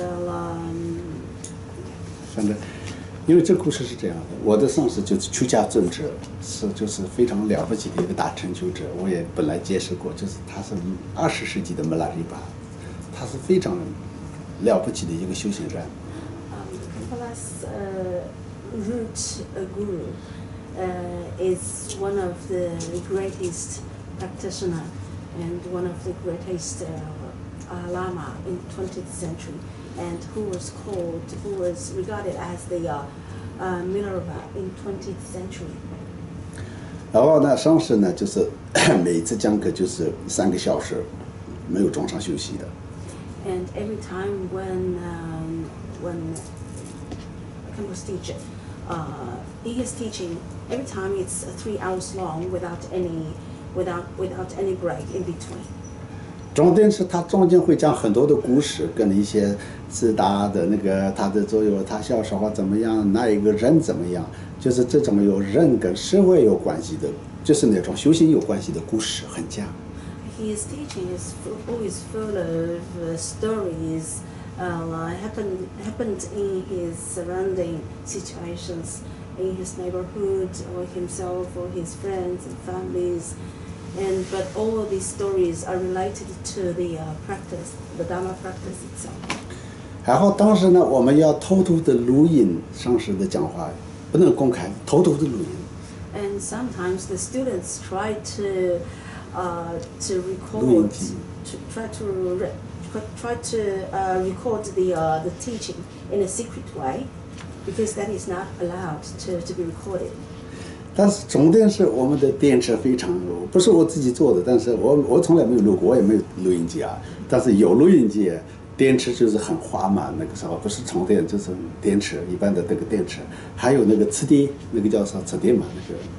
反正，因为这故事是这样的，我的上司就是出家尊者，就是非常了不起的一个大成就者。我也本来解释过，就是他是20世纪的梅拉里巴，他是非常了不起的一个修行人。 Khenpo's root guru is one of the greatest practitioner and one of the greatest lama in 20th century, and who was regarded as the Milarepa in 20th century. 然后呢，上师呢就是每次讲课就是3个小时，没有中场休息的。 And every time when Khenpo's teacher, he is teaching, every time it's 3 hours long without any break in between. 重点是他中间会讲很多的故事，跟一些自大的那个他的左右，他小时候怎么样，哪一个人怎么样，就是这种有人跟社会有关系的，就是那种修行有关系的故事，很讲。 His teaching is always full of stories happened in his surrounding situations, in his neighborhood, or himself, or his friends and families, but all of these stories are related to the practice, the Dharma practice itself. 然后当时呢，我们要偷偷的录音上师的讲话，不能公开，偷偷的录音。 And sometimes the students try to record, try to record the teaching in a secret way, because that is not allowed to be recorded. 但是重点是我们的电池非常弱，不是我自己做的，但是我从来没有录过，我也没有录音机啊。但是有录音机，电池就是很滑嘛，那个时候不是充电就是电池，一般的这个电池，还有那个磁碟，那个叫啥磁碟嘛，那个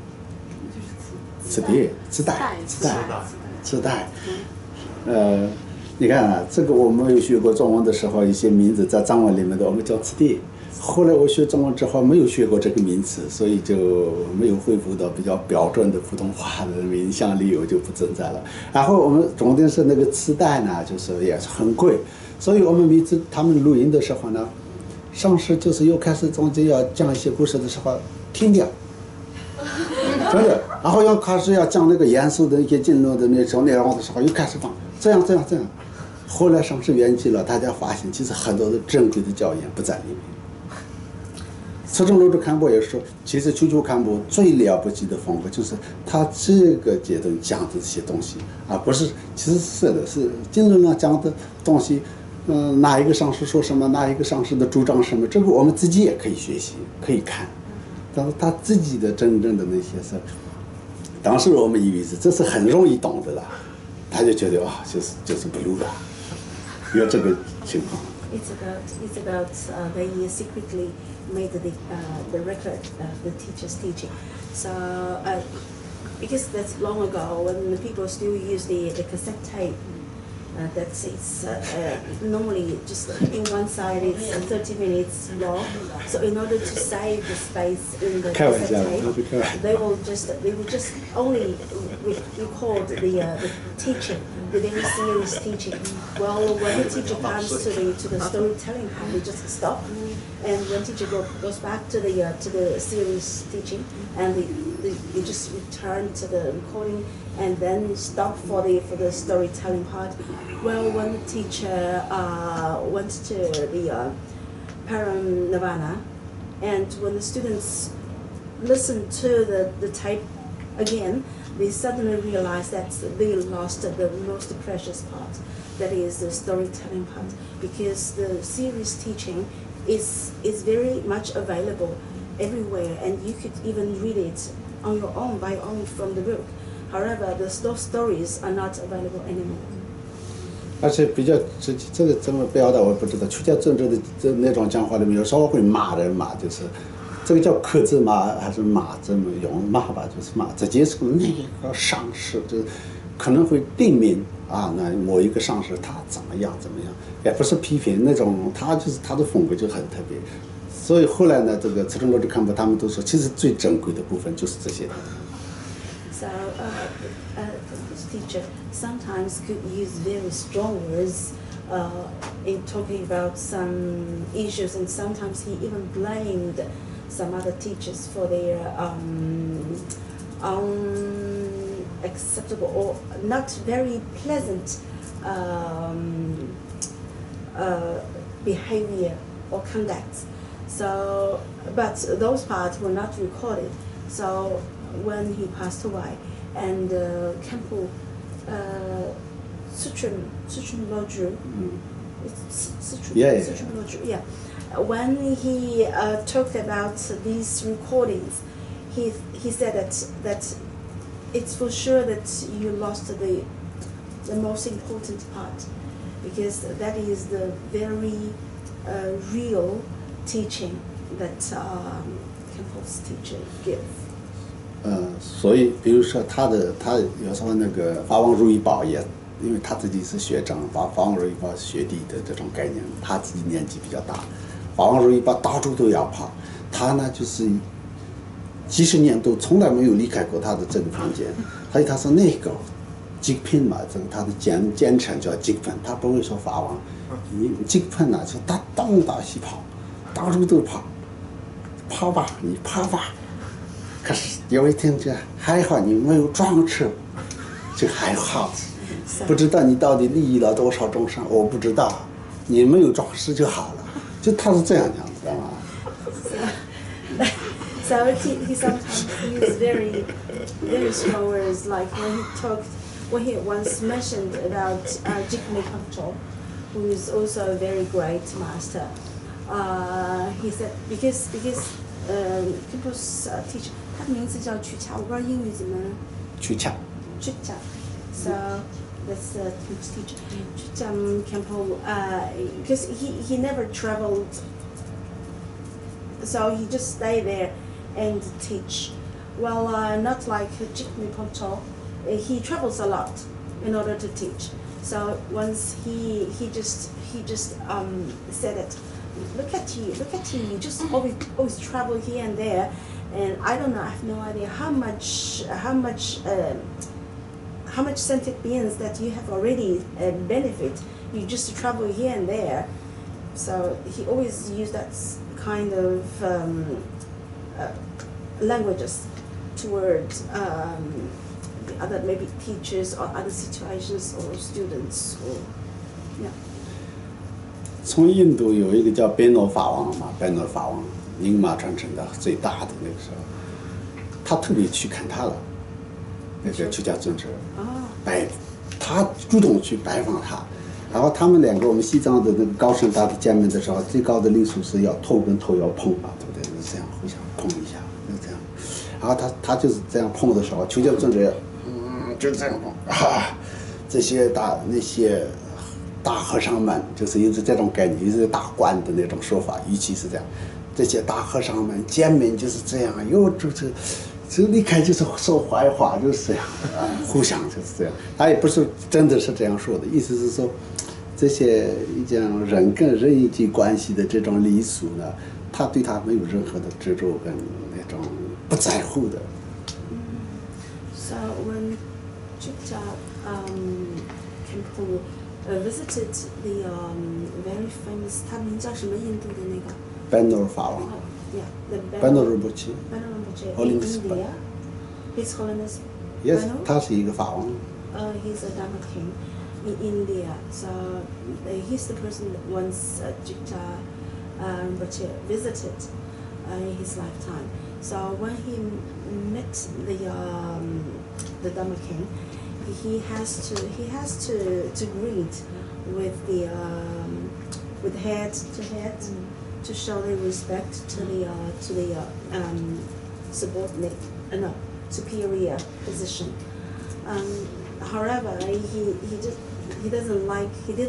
磁带。你看啊，这个我们有学过中文的时候，一些名字在藏文里面的我们叫磁碟。后来我学中文之后没有学过这个名词，所以就没有恢复到比较标准的普通话的名相理由就不存在了。然后我们重点是那个磁带呢，就是也是很贵，所以我们每次他们录音的时候呢，上师就是又开始中间要讲一些故事的时候停掉，真的，然后要开始要讲那个严肃的一些经论的那种内容的时候又开始放，这样。后来上师圆寂了，大家发现其实很多的正规的教研不在里面。慈诚罗主堪布也说，其实求求堪布最了不起的风格就是他这个阶段讲的这些东西，而不是其实是经论上讲的东西，哪一个上师说什么，哪一个上师的主张什么，这个我们自己也可以学习，可以看，但是他自己的真正的那些事，当时我们以为这是很容易懂的了，他就觉得就是不录了，有这个情况。 It's about they secretly made the record of the teacher's teaching. So because that's long ago when the people still use the cassette tape. That's it's normally just in one side it's 30 minutes long. So in order to save the space in the cassette tape, they will just only record the teaching, the very serious teaching. Well, when the teacher comes to the storytelling part, they just stop, and when teacher goes back to the serious teaching, and they just return to the recording. And then stop for the storytelling part. Well, when the teacher went to the Param-Nirvana, and when the students listened to the tape again, they suddenly realized that they lost the most precious part, that is the storytelling part, because the serious teaching is very much available everywhere, and you could even read it on your own, by your own from the book. However, those stories are not available anymore. 而且比较这个怎么表达我不知道。出家政治的那种讲话里面，有时候会骂人嘛，就是这个叫克字骂还是骂，这么用骂吧，就是骂。直接是那个上师，就是可能会定名啊，那某一个上师他怎么样，也不是批评那种，他就是他的风格就很特别。所以后来呢，这个慈诚罗智堪布他们都说，其实最珍贵的部分就是这些。 So this teacher sometimes could use very strong words in talking about some issues, and sometimes he even blamed some other teachers for their unacceptable or not very pleasant behavior or conduct. So, but those parts were not recorded. So when he passed away, and Khenpo Tsering Tashi, when he talked about these recordings, he said that it's for sure that you lost the most important part, because that is the very real teaching that Khenpo's teacher gives. 所以比如说他有时候那个法王如意宝也，因为他自己是学长，法王如意宝学弟的这种概念，他自己年纪比较大，法王如意宝到处都要跑，他呢就是几十年都从来没有离开过他的这个房间，所以他说那个极品嘛，这个他的简称叫极品，他不会说法王，你极品呢就他东到西跑，到处都跑吧，你跑吧。可是有一天就还好你没有撞车， 这还好，不知道你到底利益了多少众生，我不知道，你没有装饰就好了，就他是这样讲，知道吗 ？So he sometimes uses very strong words, like when he once mentioned about Jigme Khenpo, who is also a very great master. He said because Khenpo's teacher, 他的名字叫曲恰，我不知道英语怎么。 曲恰。 曲恰。So that's Khenpo's teacher. Khenpo, because he never traveled, so he just stay there and teach. Well, not like Jigme Khenpo, he travels a lot in order to teach. So once he just said it, look at you, you just always travel here and there, and I don't know, I have no idea how much sentient beings that you have already benefit. You just travel here and there. So he always used that kind of languages towards the other maybe teachers or other situations or students or yeah. 从印度有一个叫贝诺法王嘛，贝诺法王英马传承的最大的那个时候，他特别去看他了，那个出家尊者，他主动去拜访他，然后他们两个我们西藏的那个高僧大德见面的时候，最高的礼数是要头跟头要碰嘛，对不对？是这样互相碰一下，就这样。然后他就是这样碰的时候，出家尊者就这样碰啊，那些大和尚们就是有这种概念，有大官的那种说法，语气是这样。这些大和尚们见面就是这样，又就离开就是说坏话，就是这样啊，互相就是这样。他也不是真的是这样说的，意思是说，这些这样人跟人际关系的这种礼俗呢，他对他没有任何的执着跟那种不在乎的。 So when Jigme Khenpo visited the very famous 他名叫什么印度的那个 Banner 法王 yeah, the Banner Rinpoche in India, His Holiness Yes, Banner, 他是一个法王 he's a Dharma king in India. So he's the person that once Jigme Rinpoche visited in his lifetime. So when he met the Dharma king, he has to greet with head to head to show the respect to the subordinate superior position. However, he didn't like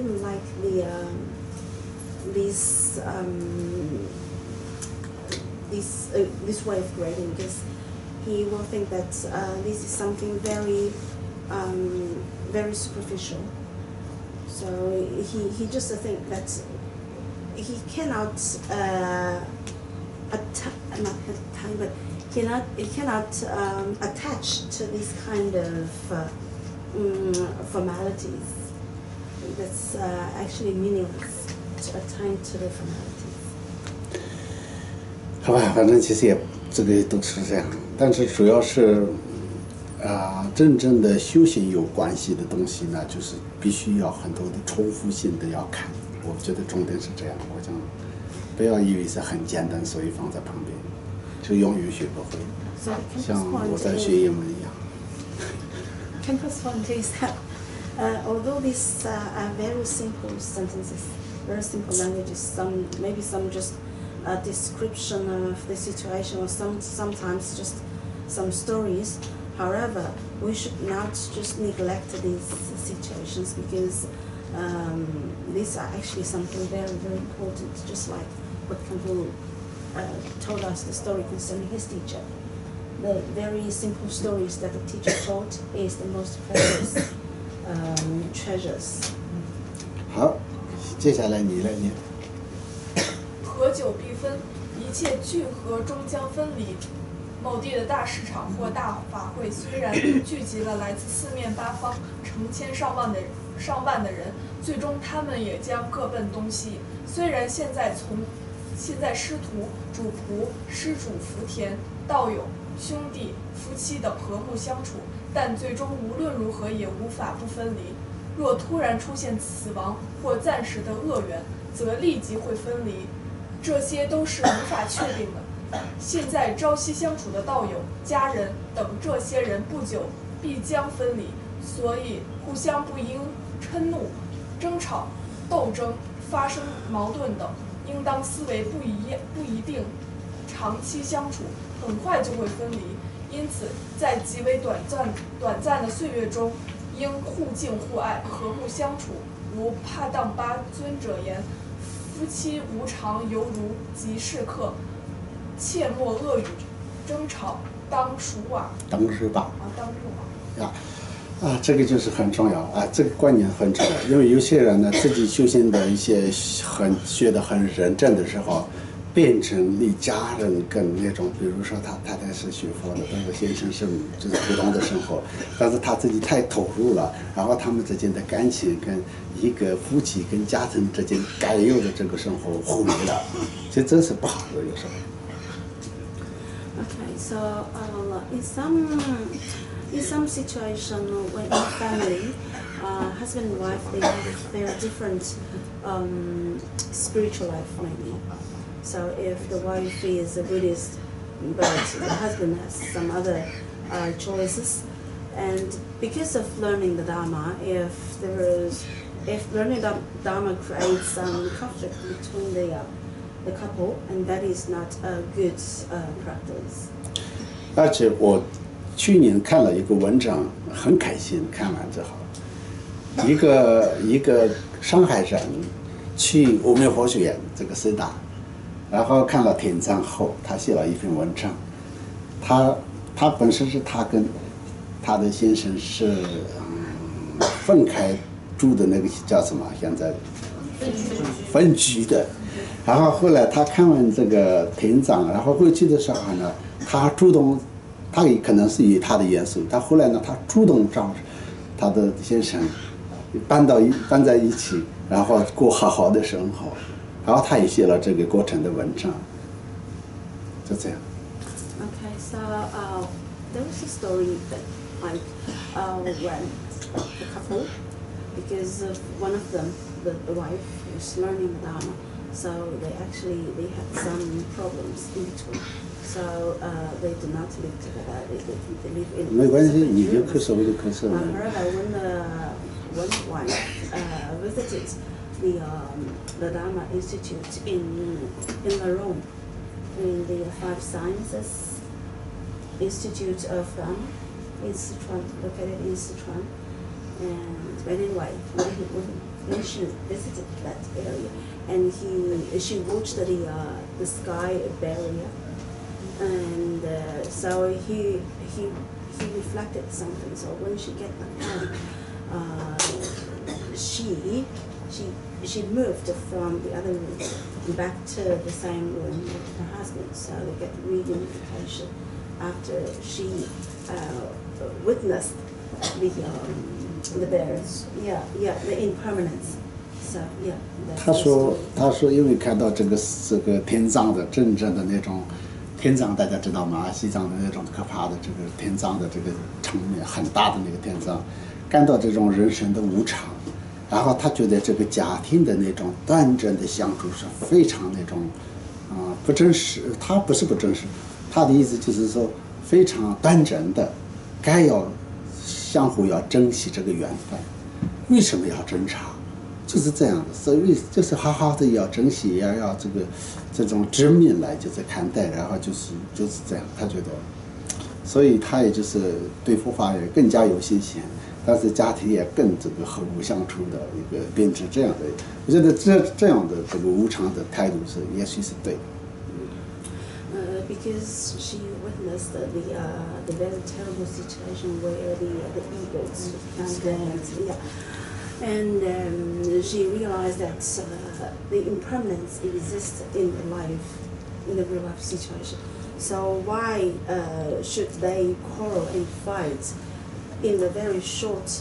this way of grading, because he will think that this is something very superficial. So he just think that he cannot attach to this kind of formalities. That's actually meaningless to attend to the formalities. 好吧，反正其实也这个都是这样，但是主要是真正的修行有关系的东西呢，就是必须要很多的重复性的要看。我觉得重点是这样，我讲不要以为是很简单，所以放在旁边，就永远学不会，像我在学英文一样。 Khenpo's point is that although these are very simple sentences, very simple languages, maybe some just a description of the situation, or sometimes just some stories. However, we should not just neglect these situations, because these are actually something very, very important, just like what Khenpo told us the story concerning his teacher. The very simple stories that the teacher told is the most precious treasures. 好，接下来你来念。 合久必分，一切聚合终将分离。某地的大市场或大法会，虽然聚集了来自四面八方成千上万的人，最终他们也将各奔东西。虽然现在师徒、主仆、施主、福田、道友、 兄弟、夫妻等和睦相处，但最终无论如何也无法不分离。若突然出现死亡或暂时的恶缘，则立即会分离，这些都是无法确定的。现在朝夕相处的道友、家人等这些人不久必将分离，所以互相不应嗔怒、争吵、斗争、发生矛盾等，应当思维不一定长期相处，很快就会分离。因此，在极为短暂的岁月中，应互敬互爱，和睦相处。如帕当巴尊者言：“夫妻无常，犹如即是客，切莫恶语争吵，当属瓦。” 当是吧？ 当是瓦。 这个就是很重要啊，这个观念很重要，因为有些人呢，自己修行的一些学得很认真的时候，变成离家人跟那种，比如说他太太是学佛的，但是先生是就是普通的生活，但是他自己太投入了，然后他们之间的感情跟一个夫妻跟家庭之间该有的这个生活忽略了，其实这是不好的，有时候。 Okay, so in some situation when in family, husband and wife they have very different spiritual life maybe. So if the wife is a Buddhist, but the husband has some other choices, and because of learning the Dharma, if learning the Dharma creates some conflict between the couple, and that is not a good practice. 而且我去年看了一个文章，很开心，看完之后，一个上海人去无名佛学院这个师大，然后看了天葬后，他写了一篇文章。他本身是他跟他的先生是分开住的那个叫什么？现在分居的。然后后来他看完这个天葬，然后回去的时候呢，他主动，他也可能是以他的元素，他后来呢，他主动找他的先生搬在一起，然后过好好的生活，然后他也写了这个过程的文章，就这样。 Okay, so there was a story that when the couple, because of one of them, the wife was learning the Dharma, so they had some problems in between. So they do not live together. They live in. 没关系，你就咳嗽我就咳嗽。 However, when the wife visited the Dharma Institute in Rome, in the Five Sciences Institute of Dharma in Sichuan, located in Sichuan, and anyway, when she visited that area, and she watched the sky barrier, and so he reflected something. So when she get back home, she moved from the other room back to the same room with her husband. So they get reunification after she witnessed the bears, the impermanence. So yeah. 他说，因为看到这个天葬的真正的那种天葬，大家知道吗？西藏的那种可怕的这个天葬的这个场面，很大的那个天葬，感到这种人生的无常，然后他觉得这个家庭的那种端正的相处是非常那种不真实。他不是不真实，他的意思就是说非常端正的，该要相互要珍惜这个缘分。为什么要争吵？就是这样的，所以就是好好的要珍惜，要这种知命来就是看待，然后就是这样，他觉得，所以他也就是对佛法也更加有信心，但是家庭也更这个和睦相处的一个变成这样的，我觉得这样的这个无常的态度是也许是对的。 Because she witnessed the very terrible situation where the eagles and she realized that the impermanence exists in the real life situation. So why should they quarrel and fight in the very short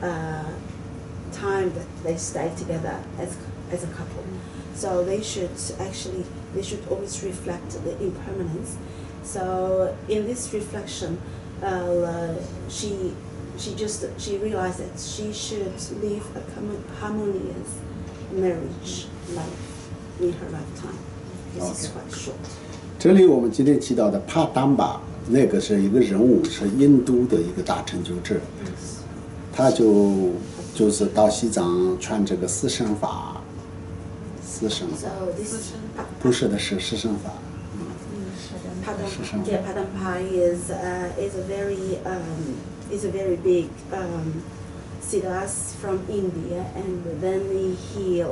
time that they stay together as a couple? So they should always reflect the impermanence So in this reflection, she realized that she should live a harmonious marriage life in her lifetime. This is quite short. 这里我们今天提到的帕丹巴，那个是一个人物，是印度的一个大成就者，他就是到西藏传这个四圣法，四圣法，不是的是四圣法。 Padampa is a very big siddhas from India, and then he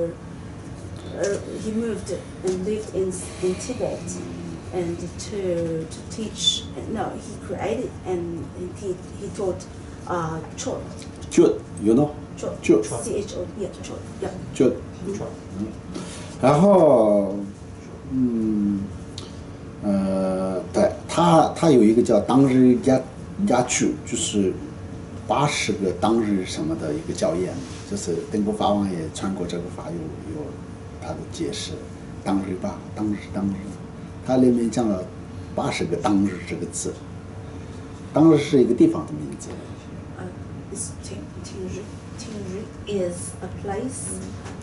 moved and lived in Tibet, and to teach. No, he created and he taught Chod. Chod, you know? Chod. CHO, yeah, Chod. Yeah. Chod. 然后，对他有一个叫当日雅曲，就是80个当日什么的一个校验，就是敦煌法王也传过这个法，有他的解释，当日吧，当日，它里面讲了80个当日这个字，当日是一个地方的名字。 Tingri is a place.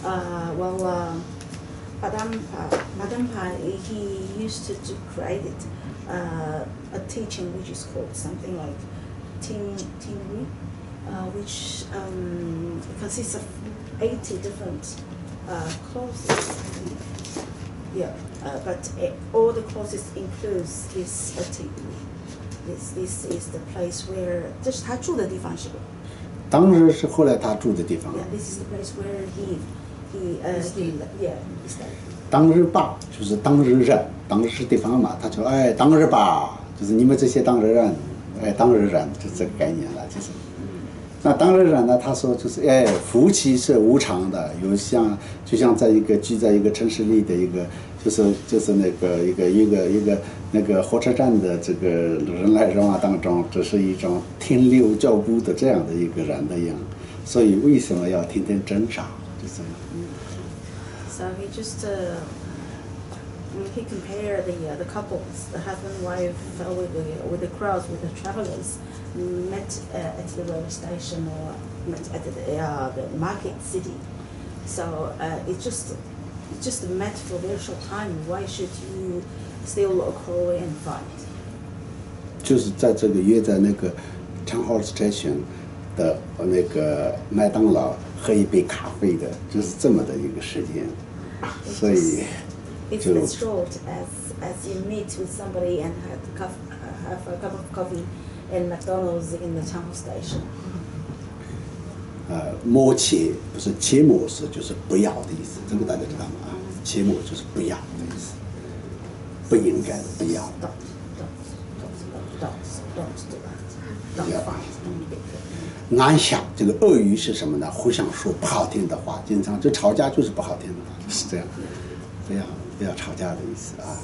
Padampa, he used to create a teaching which is called something like Tingri, which consists of 80 different clauses. Yeah, but all the clauses includes this Tingri. This is the place where 这是他住的地方是吧？ 当日是后来他住的地方。 Yeah, this is the place where he stayed. 当日吧，就是当日人，当日是地方嘛，他说哎，当日吧，就是你们这些当日人，哎，当日人就这个概念了，就是。那当日人呢，他说就是哎，夫妻是无常的，就像居在一个城市里的一个，就是那个一个那个火车站的这个人来人往当中，这是一种停留脚步的这样的一个人的样，所以为什么要天天挣扎？就是。 So he just he compared the couples, the husband and wife, with the crowds, with the travelers, met at the railway station or met at the market city. So it's just met for a very short time. Why should you still quarrel and fight? 就是在这个约在那个Khenpo Station 的那个麦当劳喝一杯咖啡的，就是这么的一个时间，所以就。 It's as short as you meet with somebody and have a cup of coffee in McDonald's in the Khenpo Station. 摩切不是切莫是就是不要的意思，这个大家知道吗？切莫就是不要的意思，不应该的不要。不要。安详，这个俄语是什么呢？互相说不好听的话，经常就吵架就是不好听的话，就是这样，不要吵架的意思啊。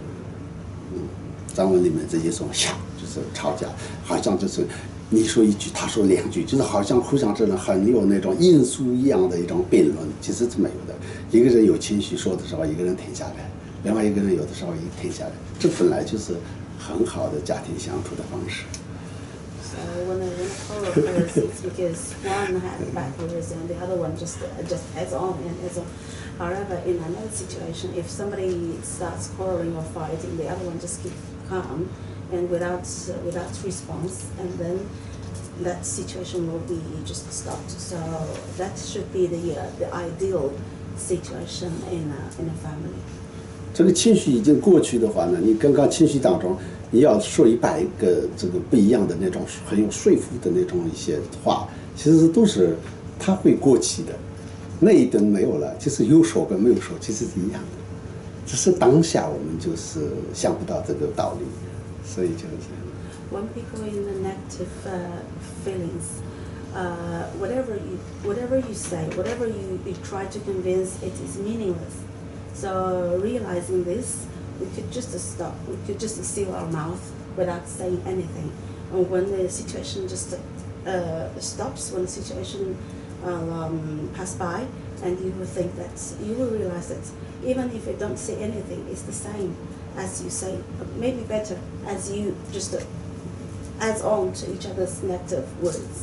藏文里面这些种想就是吵架，好像就是你说一句，他说两句，就是好像互相之间很有那种因素一样的一种辩论，其实是没有的。一个人有情绪说的时候，一个人停下来，另外一个人有的时候也停下来，这本来就是很好的家庭相处的方式。 So when a quarrel occurs, it's because one has bad words and the other one just adds on and adds on. However, in another situation, if somebody starts quarreling or fighting, the other one just keeps calm and without response, and then that situation will be just stopped. So that should be the ideal situation in a family. 这个情绪已经过去的话呢，你刚刚情绪当中，你要说100个这个不一样的那种很有说服的那种一些话，其实都是它会过期的。那一顿没有了，其实有说跟没有说其实是一样的，只是当下我们就是想不到这个道理，所以就是这样。 When people in the negative feelings, whatever you say, whatever you try to convince, it is meaningless. So realizing this, we could just stop. We could just seal our mouth without saying anything. And when the situation just stops, when the situation pass by, and you will think that you will realize that even if you don't say anything, it's the same as you say, maybe better as you just adds on to each other's negative words.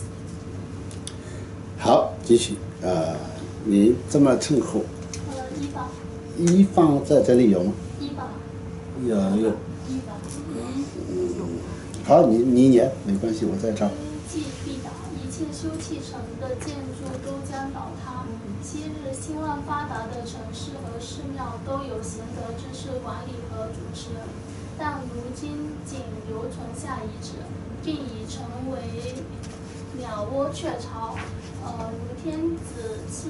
好，继续。你怎么称呼？ 一宝。 一方在这里有吗？ 一宝。 有。 一宝。 好，你念没关系，我在这儿。 既必倒，一切修葺成的建筑都将倒塌。昔日兴旺发达的城市和寺庙都有贤德之士管理和主持，但如今仅留存下遗址，并已成为鸟窝雀巢。如天子赐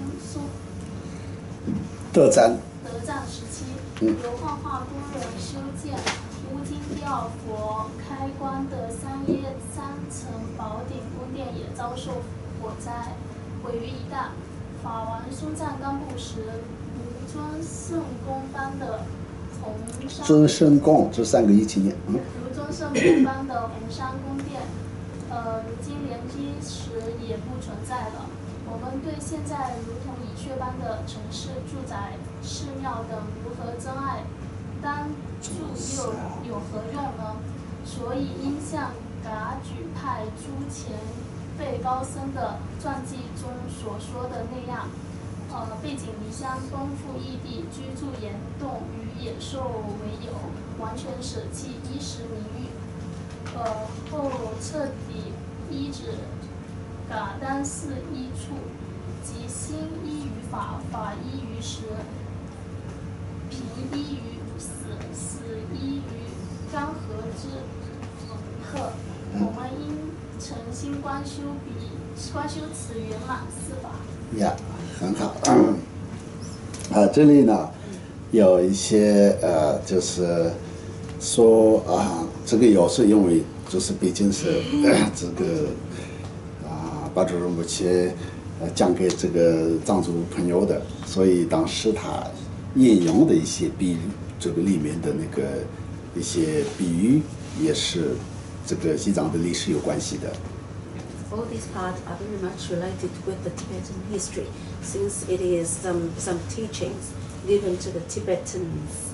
德赞时期，由幻化工人修建乌金第二佛开关的3层宝顶宫殿也遭受火灾，毁于一旦。法王松赞刚布时，如尊圣宫般的红山尊圣宫这3个一起念。 如尊圣宫般的红山宫殿，如今连基石也不存在了。我们对现在如同蚁雀般的城市、住宅、寺庙等如何珍爱，单住又有何用呢？所以应像噶举派诸前辈高僧的传记中所说的那样，背井离乡，奔赴异地，居住岩洞，与野兽为友，完全舍弃衣食名誉，后彻底依止噶当寺一处，即心依于法，法依于实，皮依于死，死依于刚和之刻。我们应诚心观修此圆满四法。 呀，很好。这里呢有一些就是说这个也是因为就是毕竟是这个巴主任目前讲给这个藏族朋友的，所以当时他引用的一些比喻，这个里面的那个一些比喻也是这个西藏的历史有关系的。 All these parts are very much related with the Tibetan history, since it is some teachings given to the Tibetans.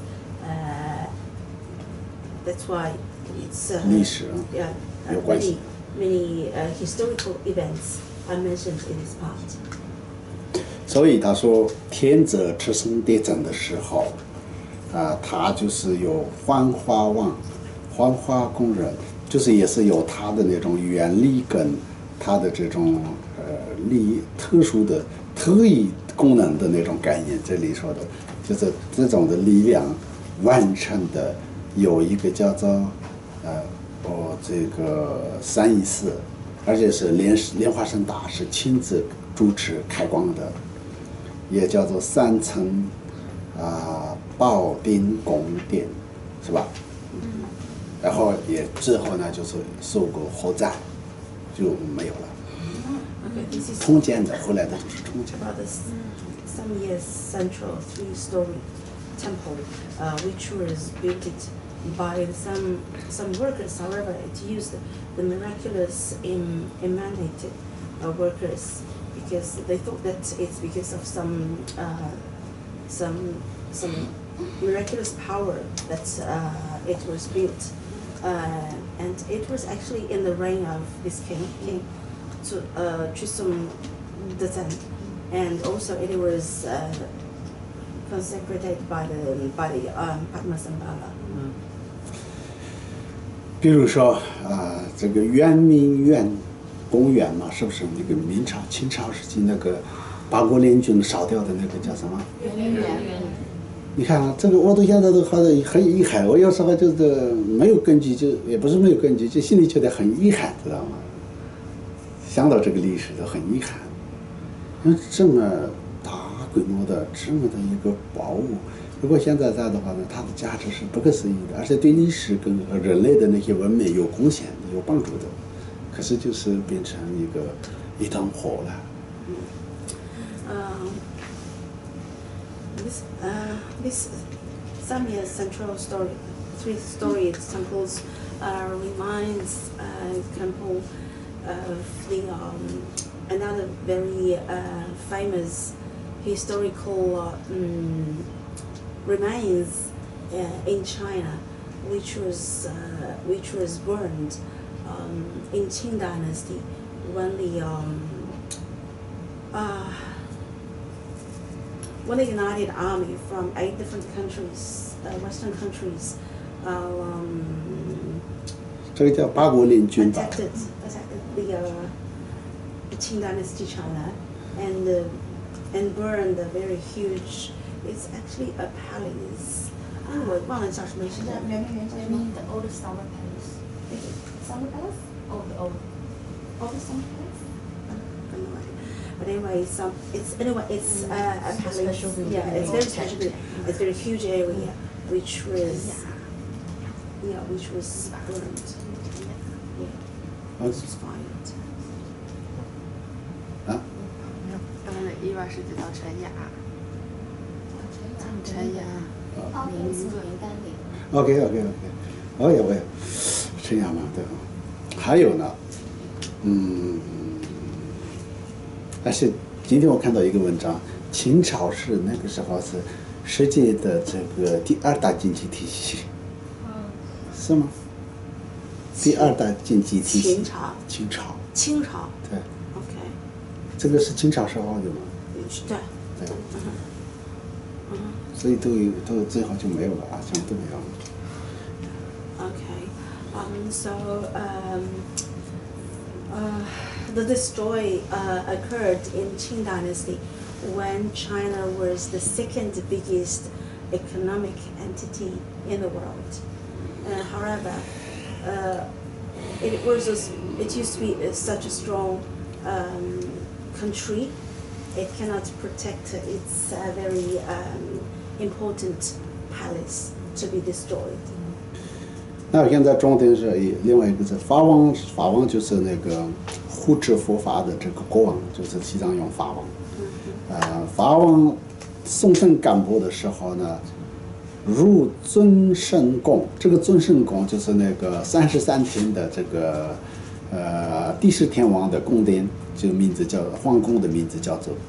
That's why it's 历史 有关系。 many historical events are mentioned in this part. 所以他说天者出生地震的时候，他就是有幻化工人，就是也是有他的那种原理跟他的这种特殊的特异功能的那种概念。这里说的就是这种的力量完成的有一个叫做这个314，而且是莲花生大师亲自主持开光的，也叫做3层宝顶宫殿，是吧？然后也之后呢就是受过火灾就没有了。重建的，后来的都是重建的。 Some years central 3-story temple, which was built by some workers. However, it used the miraculous emanated workers because they thought that it's because of some miraculous power that it was built, and it was actually in the reign of this king Trisum Datan, and also it was consecrated by the Padmasambhava. 比如说这个圆明园公园嘛，是不是那个明朝、清朝时期那个八国联军烧掉的那个叫什么？ 圆明园。 你看这个我到现在都好像很遗憾，我有时候就是没有根据，就也不是没有根据，就心里觉得很遗憾，知道吗？想到这个历史都很遗憾，因为这么大规模的这么的一个宝物，如果现在在的话呢，它的价值是不可思议的，而且对历史跟人类的那些文明有贡献、有帮助的。可是就是变成一团火了。 This Samya central story, 3-story temples reminds Khenpo of the another very famous historical remains in China, which was burned in Qing Dynasty when the United Army from 8 different countries, Western countries, 这个叫八国联军吧。 attacked the Qing Dynasty China and burned a very huge. It's actually a palace. 我忘了叫什么名字。 I mean the old summer palace. Summer palace? Oh, the old summer palace? But anyway, it's a palace. special building. Yeah, it's very special. It's a very huge area, which was burned. Yeah, it was fired. 啊， 刚才伊娃是指到陈雅，陈雅， 名字名单里。 我也，陈亚嘛，对吧？还有呢，而且今天我看到一个文章，清朝是那个时候是世界的这个第2大经济体系，是吗？第2大经济体系。清朝。对。 OK。 这个是清朝时候的吗？ 对。 对。所以都最后就没有了啊，这样都没有了。 Okay, so the destroy occurred in Qing Dynasty when China was the 2nd biggest economic entity in the world. However, it used to be such a strong country. It cannot protect its very important palace to be destroyed. 那现在重点是另外一个是法王，法王就是那个护持佛法的这个国王，就是西藏用法王。法王宋圣干部的时候呢，入尊圣宫，这个尊圣宫就是那个33天的这个第10天王的宫殿，就名字叫皇宫的名字叫做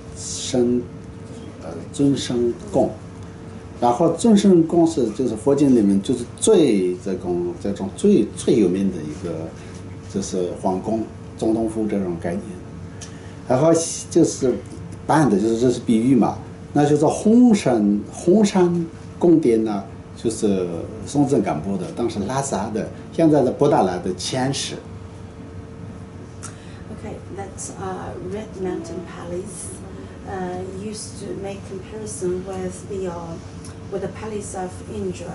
尊圣宫。 然后尊圣宫就是佛经里面就是最有名的一个，就是皇宫、总统府这种概念。然后就是办的，就是这是比喻嘛，那就是红山宫殿呢，就是松赞干布的，当时拉萨的，现在的布达拉的前世。 Okay, that's Red Mountain Palace. Used to make comparison with the palace of Indra.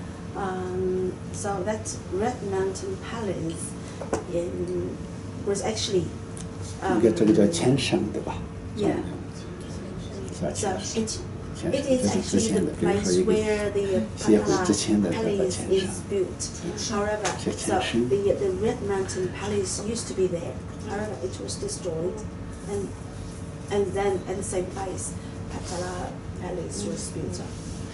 So that Red Mountain Palace was actually 这个叫前生对吧？ yeah. So it is actually the place where the Patala Palace is built. However, so the Red Mountain Palace used to be there. However, it was destroyed, and then at the same place, Patala Palace was built up.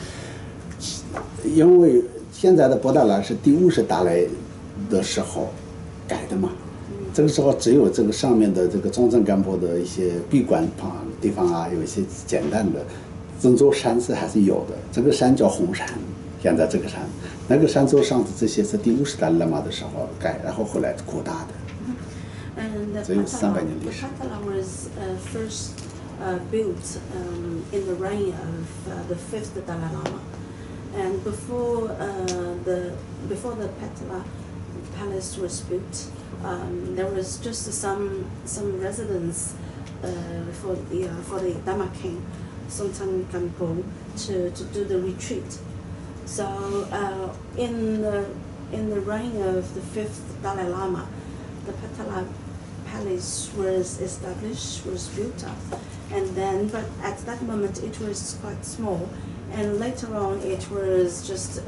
因为现在的布达拉是第50达赖的时候改的嘛，这个时候只有这个上面的这个中正干部的一些闭关地方啊，有一些简单的，整座山是还是有的。这个山叫红山，现在这个山，那个山座上的这些是第50达赖嘛的时候改，然后后来扩大的。 And the 只有300年历史。 Patala was first built in the reign of the 5th Dalai Lama, and before the Patala Palace was built, there was just some residence for the Dhamma King, Sultan Khenpo, to do the retreat. So in the reign of the 5th Dalai Lama, the Patala Palace was established, was built up, and then, but at that moment it was quite small, and later on it was just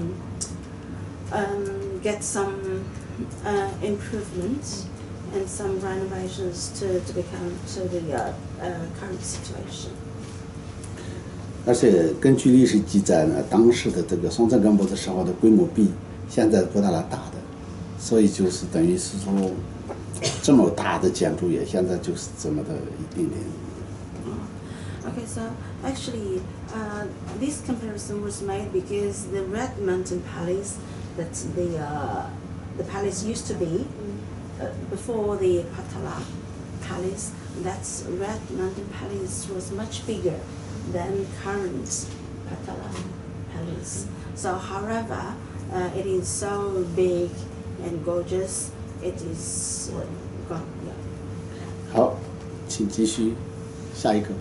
get some improvements and some renovations to become to the current situation. 而且根据历史记载呢，当时的这个松赞干布的时候的规模比现在布达拉大的，所以就是等于是说。 这么大的建筑也现在就是这么的一点点。 Okay, so actually, this comparison was made because the Red Mountain Palace that the palace used to be before the Patala Palace. That's Red Mountain Palace was much bigger than current Patala Palace. So, however, it is so big and gorgeous. It is gone. Yeah. 好，请继续，下一个。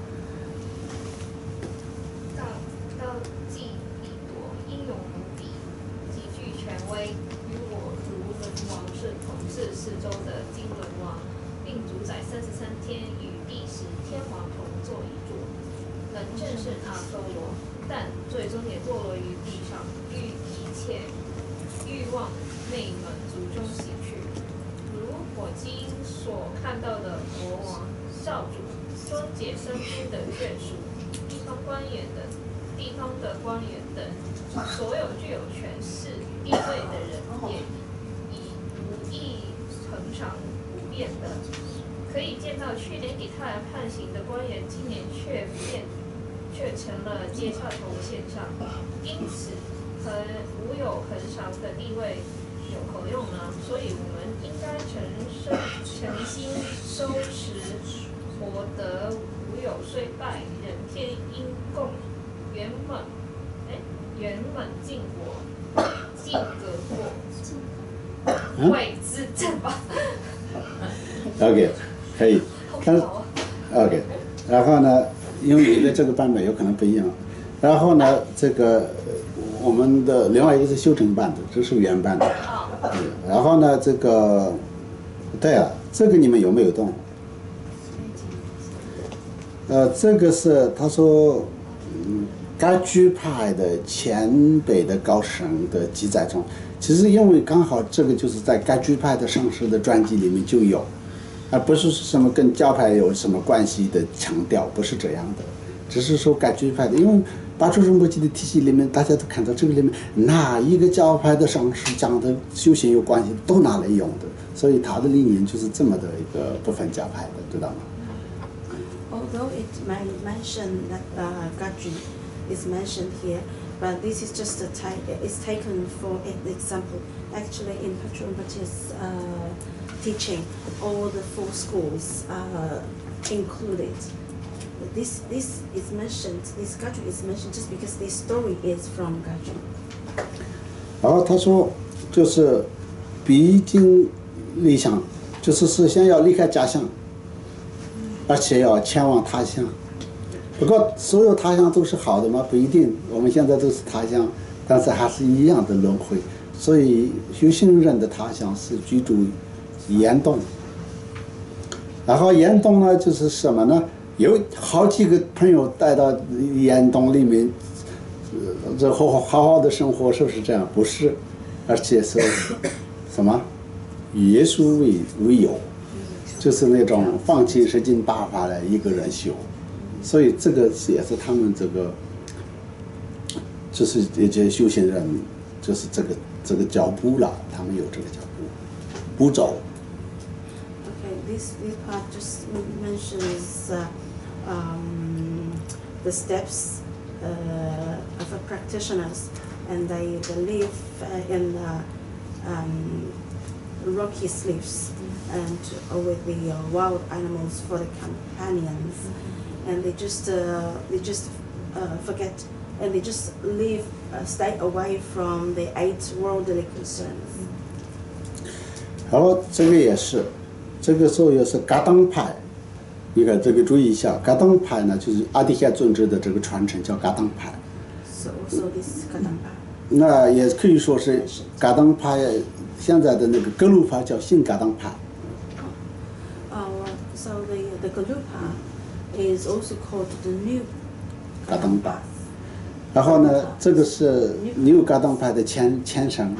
道济彼多，英勇无比，极具权威，与我如轮王是统治四周的金轮王，并主宰33天，与第10天王同坐一座。人正是阿修罗，但最终也堕落于地上，欲一切欲望内门族中洗去。如我今所看到的国王、少主、庄解生夫的眷属、地方的官员等，所有具有权势地位的人，也以无意恒常不变的。可以见到，去年给他人判刑的官员，今年却成了阶下头线上。因此，无有恒常的地位有何用呢？所以我们应该诚心收持，活得无有虽败，人天应共圆满尽我，尽革过，谓之正吧。 OK， 可以。但是 OK， 然后呢，因为你的这个版本有可能不一样，然后呢，这个我们的另外一个是修正版的，这是原版的。然后呢，这个对啊，这个你们有没有动？这个是他说，该居派的前辈的高僧的记载中，其实因为刚好这个就是在该居派的上师的传记里面就有，而不是什么跟教派有什么关系的强调，不是这样的，只是说该居派的，因为八处仁波切的体系里面，大家都看到这个里面哪一个教派的上师讲的修行有关系，都拿来用的，所以他的理念就是这么的一个不分教派的，知道吗？ Although it may mention that Gaju is mentioned here, but this is just a it's taken for an example. Actually, in Patrul Rinpoche's teaching, all the 4 schools are included. This is mentioned. This Gaju is mentioned just because this story is from Gaju. 然后他说，就是毕竟理想，就是先要离开家乡。 而且要前往他乡，不过所有他乡都是好的吗？不一定。我们现在都是他乡，但是还是一样的轮回。所以修行人的他乡是居住岩洞。然后岩洞呢，就是什么呢？有好几个朋友带到岩洞里面，这好好的生活，是不是这样？不是，而且是什么？以耶稣为友。 就是那种放弃十斤八法的一个人修，所以这个也是他们这个，就是一些修行人，就是这个脚步了，他们有这个脚步走。 Okay, this part just mentions the steps of a practitioners, and they live in rocky cliffs. And with the wild animals for the companions, and they just forget, and they just live, stay away from the 8 worldly concerns. 好，这个也是，这个时候也是噶当派，你看这个注意一下，噶当派呢就是阿底峡尊者的这个传承叫噶当派。 So this is Kadampa. 那也可以说是噶当派，现在的那个格鲁派叫新噶当派。 So the Galupa is also called the new 噶当派。然后呢，这个是new噶当派的前身，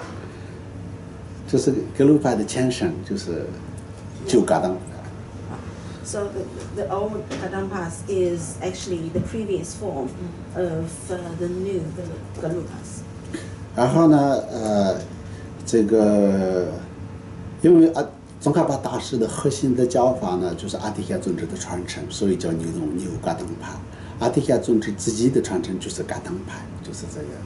就是格鲁派的前身，就是旧噶当派。 So the old Kadampas is actually the previous form of the new Galupas. 然后呢，这个因为宗喀巴大师的核心的教法呢，就是阿底峡尊者的传承，所以叫牛噶当派。阿底峡尊者自己的传承就是噶当派，就是这样。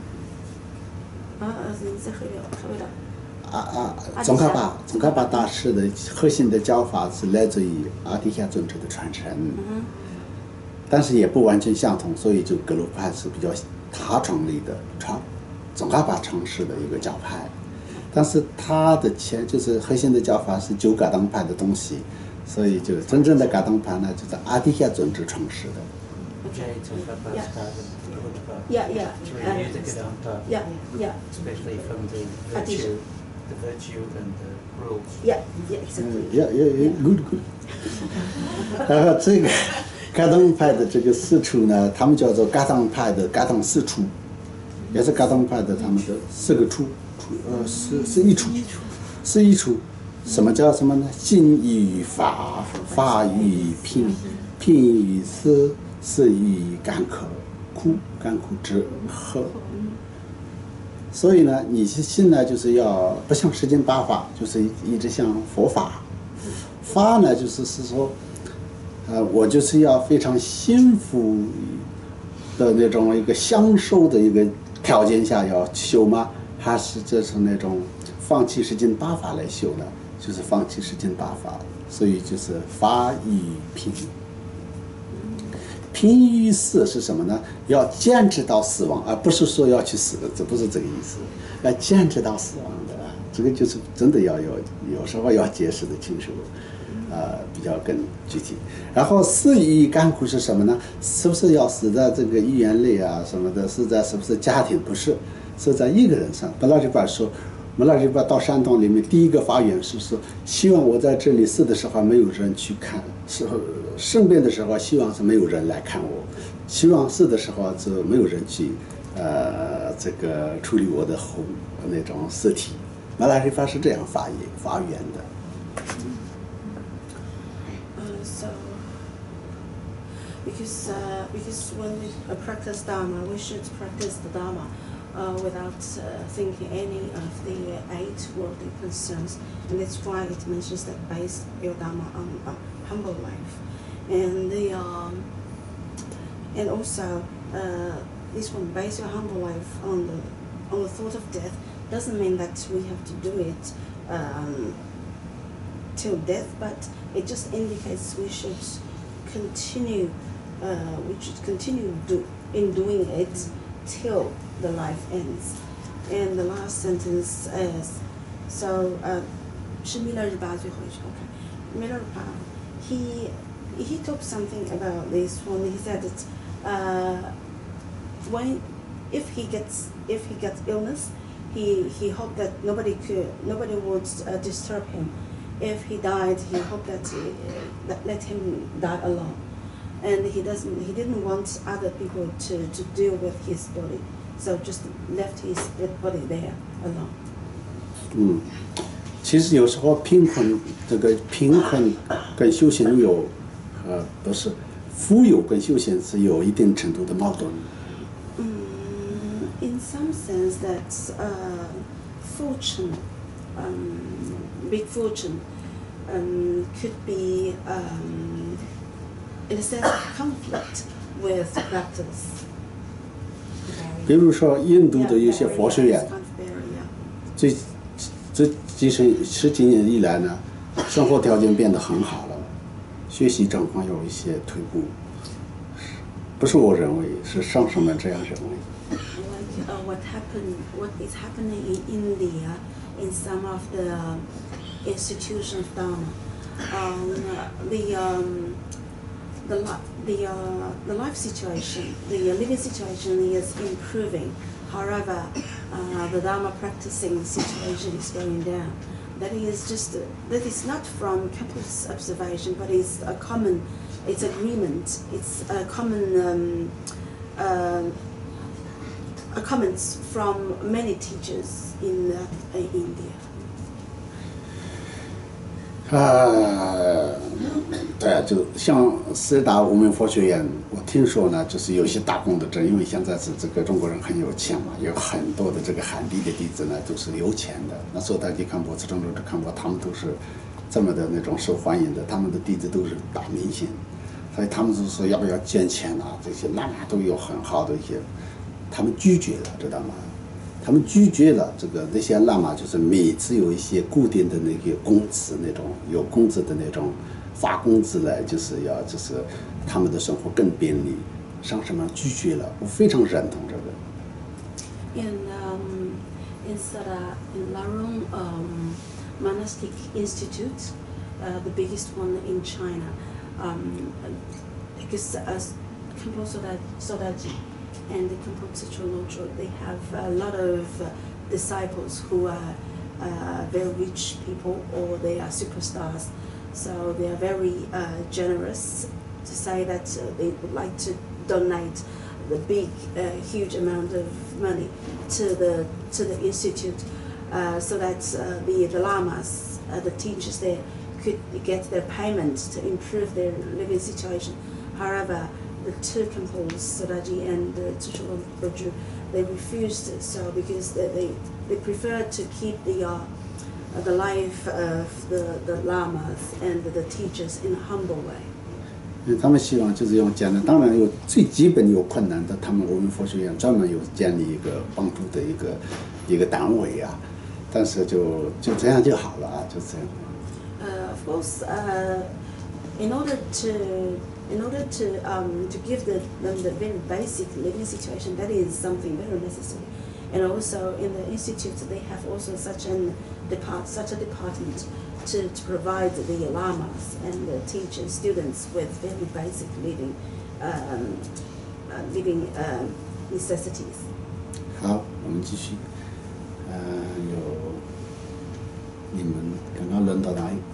宗喀巴大师的核心的教法是来自于阿底峡尊者的传承，但是也不完全相同，所以就格鲁派是比较他创立的宗喀巴创始的一个教派，但是他的就是核心的教法是旧噶当派的东西，所以就真正的噶当派呢，就是阿底峡尊者创始的。 Yeah. Especially from the virtue and the rules. Yeah, exactly. Good. 然后这个噶当派的这个四处呢，他们叫做噶当派的噶当四处，也是噶当派的他们的四个处，是一处。什么叫什么呢？心与法，法与品，品与思，思与甘苦之和。所以呢，你心呢就是要不像十经八法，就是一直像佛法。法呢就是说，我就是要非常幸福的那种一个享受的一个条件下要修吗？还是这是那种放弃十经八法来修呢？就是放弃十经八法，所以就是法与品。品与死是什么呢？要坚持到死亡，而不是说要去死的，这不是这个意思。要坚持到死亡的，这个就是真的有时候要解释的清楚，比较更具体。然后死与甘苦是什么呢？是不是要死在这个医院里啊什么的？是不是家庭？不是，是在一个人上。本来这边说。我们那边到山洞里面，第一个发愿是说，希望我在这里死的时候没有人去看，生病的时候希望是没有人来看我，希望死的时候就没有人去，这个处理我的那种尸体。马来人是这样发愿的。 So, because when we practice Dharma, we should practice the Dharma. Without thinking any of the 8 worldly concerns, and that's why it mentions that base your Dharma on a humble life, and also this one base your humble life on the thought of death doesn't mean that we have to do it till death, but it just indicates we should continue doing it till the life ends. And the last sentence is, so, 是弥勒日巴最后一句 ，OK. 弥勒日巴 he talked something about this when he said that if he gets illness, he hoped that nobody would disturb him. If he died, he hoped that let him die alone. And he didn't want other people to deal with his body, so just left his dead body there alone. 其实有时候贫困跟修行不是富有跟修行是有一定程度的矛盾。 In some sense, that fortune, big fortune, could be. In a sense of conflict with practice. 比如说印度的一些佛学院，这十几年以来呢，生活条件变得很好了，学习状况有一些退步，不是我认为，是上师们这样认为。 What is happening in India, in some of the institutions of Dharma, the life situation, the living situation is improving. However, the Dharma practicing situation is going down. That is not from capitalist observation, but it's agreement. It's a comments from many teachers in India. 对，就像师大无名佛学院，我听说呢，就是有些打工的人，因为现在是这个中国人很有钱嘛，有很多的这个汉地的弟子呢，都是有钱的。那时候他去看过，始终都是看过，他们都是这么的那种受欢迎的，他们的弟子都是大明星，所以他们就说要不要捐钱啊？这些喇嘛都有很好的一些，他们拒绝了，知道吗？他们拒绝了那些喇嘛，就是每次有一些固定的那个工资，那种有工资的那种发工资来，就是他们的生活更便利。上什么拒绝了？我非常认同这个。 In Larong Monastic Institute, the biggest one in China, because Khenpo Sodaji and the Khenpo Tsering Tashi, they have a lot of disciples who are very rich people or they are superstars. So they are very generous to say that they would like to donate the big, huge amount of money to the institute, so that the lamas, the teachers there, could get their payment to improve their living situation. However, the two Khenpos, Sodaji and Tsering Tashi, they refused so because they preferred to keep the life of the lamas and the teachers in a humble way. 他们希望就是用简单，当然有最基本有困难的，他们我们佛学院专门有建立一个帮助的一个单位啊，但是就这样就好了啊，就这样。 Of course, in order to give them the very basic living situation, that is something very necessary. And also in the institute, they have also such a department to provide the lamas and the teachers, students with very basic living necessities. 好，我们继续。有你们刚刚轮到哪里？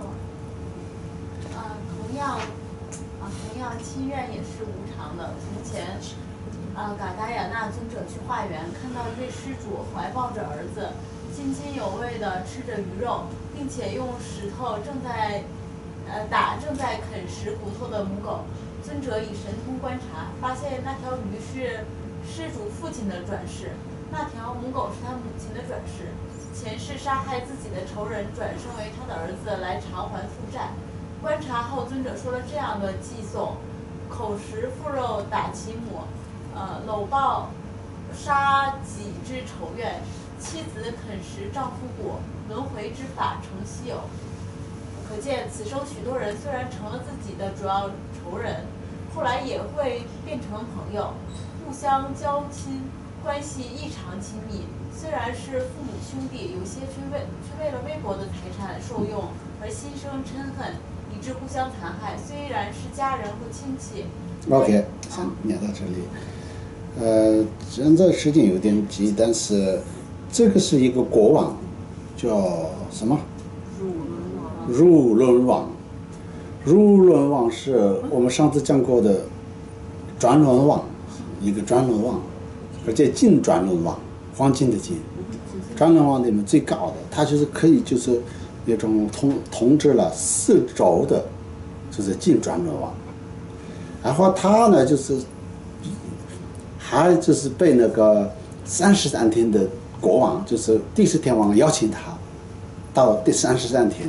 同样，祈愿也是无常的。从前，嘎达雅那尊者去化缘，看到一位施主怀抱着儿子，津津有味地吃着鱼肉，并且用石头正在啃食骨头的母狗。尊者以神通观察，发现那条鱼是施主父亲的转世，那条母狗是他母亲的转世。前世杀害自己的仇人转生为他的儿子来偿还负债。观察后，尊者说了这样的偈颂：口食腹肉打其母，搂抱杀己之仇怨，妻子啃食丈夫骨，轮回之法成稀有。可见此生许多人虽然成了自己的主要仇人，后来也会变成朋友，互相交亲，关系异常亲密。虽然是父母兄弟，有些却为了微薄的财产受用而心生嗔恨，以致互相残害。虽然是家人或亲戚。 OK， 先念到这里。现在时间有点急，但是这个是一个国王，叫什么？入轮王。入轮王是我们上次讲过的转轮王，一个转轮王，而且金转轮王，黄金的金。转轮王里面最高的，他就是可以就是那种统治了4州的，就是金转轮王。然后他呢就是还就是被那个33天的国王，就是第10天王邀请他到第33天，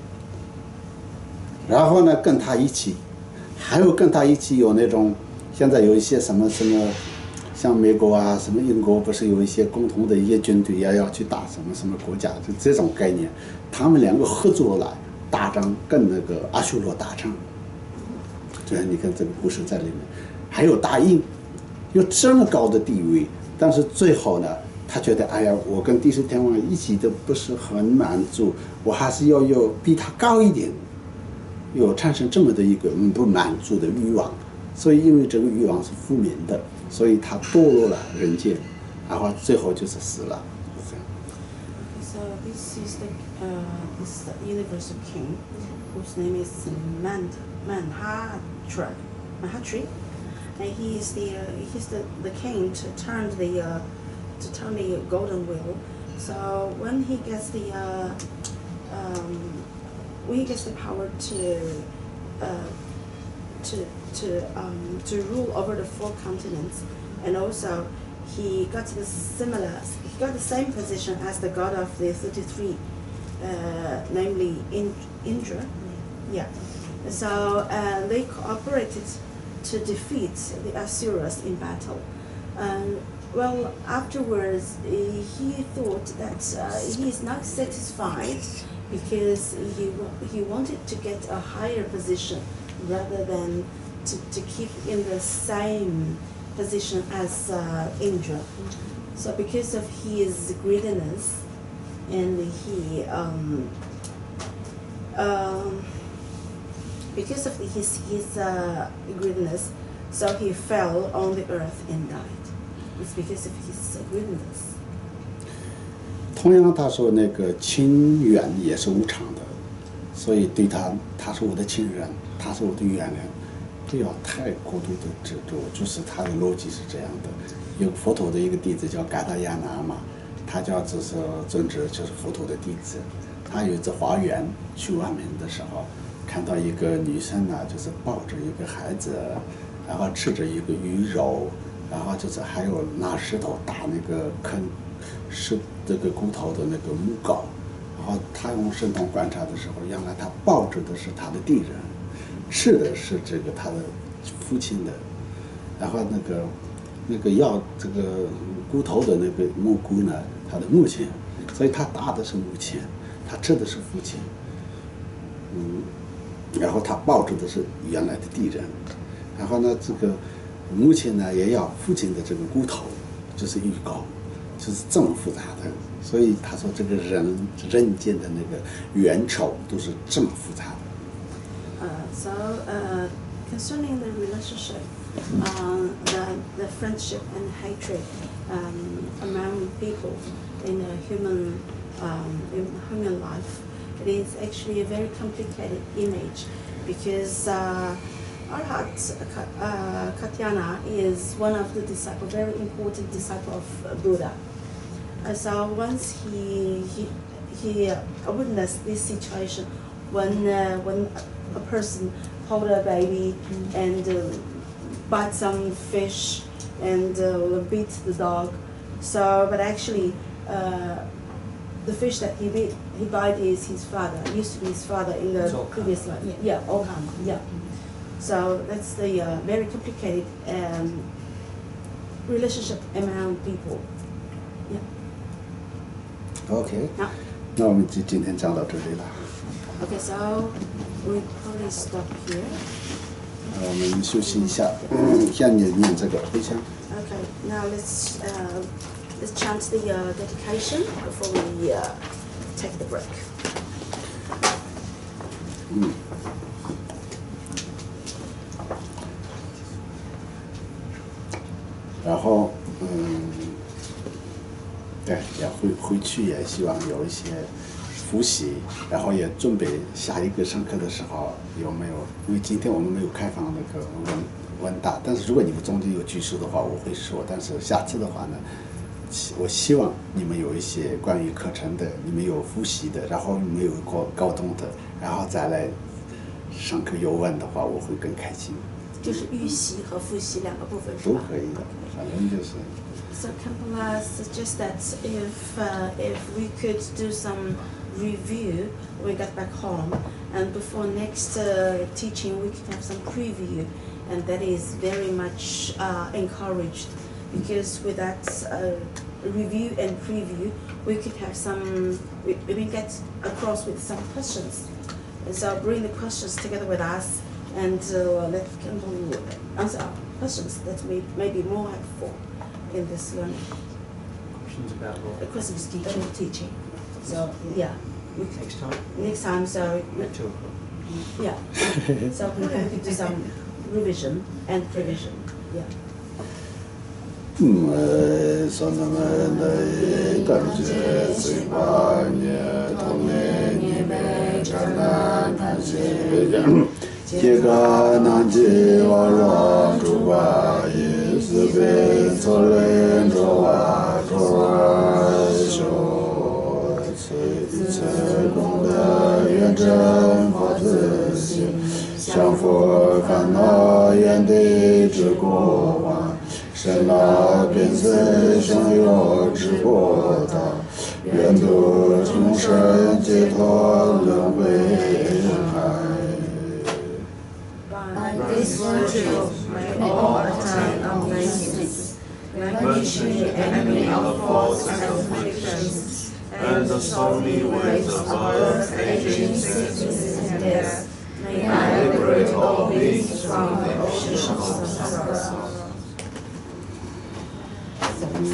然后呢跟他一起，还有跟他一起有那种现在有一些什么像美国啊什么英国不是有一些共同的一些军队要去打什么国家，就这种概念，他们2个合作来打仗，跟那个阿修罗打仗。就是你看这个故事在里面，还有答应有这么高的地位，但是最后呢，他觉得哎呀，我跟第10天王一起都不是很满足，我还是要有比他高一点，有产生这么的一个不满足的欲望，所以因为这个欲望是负面的，所以他堕落了人间，然后最后就是死了。 So this is this universal king, whose name is Mahatri, and he is the king to turn the golden wheel. So when he gets the power to rule over the 4 continents, and also he got the same position as the god of the 33, namely Indra. Yeah. So they cooperated to defeat the Asuras in battle. Well, afterwards, he thought that he is not satisfied because he wanted to get a higher position rather than to keep in the same position as Indra. So because of his greediness and because of his greediness, so he fell on the earth and died. It's because of his greediness. 同样，他说那个亲缘也是无常的，所以对他是我的亲人，他是我的缘人，不要太过度的执着。就是他的逻辑是这样的。有佛陀的一个弟子叫嘎达亚拿嘛，他叫就是尊者，就是佛陀的弟子。他有一次花园去外面的时候，看到一个女生呢，就是抱着一个孩子，然后吃着一个鱼肉。然后就是还有拿石头打那个是这个骨头的那个木镐，然后他用神通观察的时候，原来他抱着的是他的弟人，吃的是这个他的父亲的，然后那个要这个骨头的那个木骨呢，他的母亲，所以他打的是母亲，他吃的是父亲，然后他抱着的是原来的弟人，然后呢这个。母亲呢也要父亲的这个骨头，就是鱼膏，就是这么复杂的。所以他说这个人间的那个缘仇都是这么复杂的。 So concerning the relationship, the friendship and hatred among people in human life, it is actually a very complicated image because. Arhat Katyana is one of the disciples, very important disciple of Buddha. So once he witnessed this situation when a person hold a baby and bite some fish and beat the dog. So, but actually, the fish that he bite is his father. Used to be his father in the previous life. Yeah, Oham. Yeah. So that's the very complicated relationship among people. Yeah. OK. 那我们今天讲到这里了。 Okay, so we probably stop here. 我们休息一下，先念这个回向。 Okay, now let's chant the dedication before we take the break. 然后，对，也回去也希望有一些复习，然后也准备下一个上课的时候有没有？因为今天我们没有开放那个问答，但是如果你们中间有举手的话，我会说。但是下次的话呢，我希望你们有一些关于课程的，你们有复习的，然后你们有沟通的，然后再来上课有问的话，我会更开心。 就是预习和复习两个部分是吧？ 都可以的，反正就是。 So Khenpo suggests that if we could do some review when we got back home, and before next teaching we could have some preview, and that is very much encouraged, because with that review and preview we could have we get across with some questions, and so bring the questions together with us. And let Khenpo answer our questions that may be more helpful in this learning. Questions about what? The questions teaching. So yeah. Next time? Next time, so At 2 o'clock. yeah. So we can do some revision and prevision. Yeah. son的们的感觉最把年同年你们展览看些这个南极瓦若主巴也是被错人着瓦着修一切功德愿真发自心向佛烦恼愿地之过往生老病死生有之过道愿度众生解脱轮回 crushing enemy of faults and afflictions, and the stormy waves of birth, aging, sickness, and death, may I liberate all beings from the ocean of sorrow.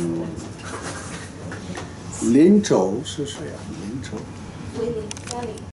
林州是谁啊？林州。 Willie, Kelly.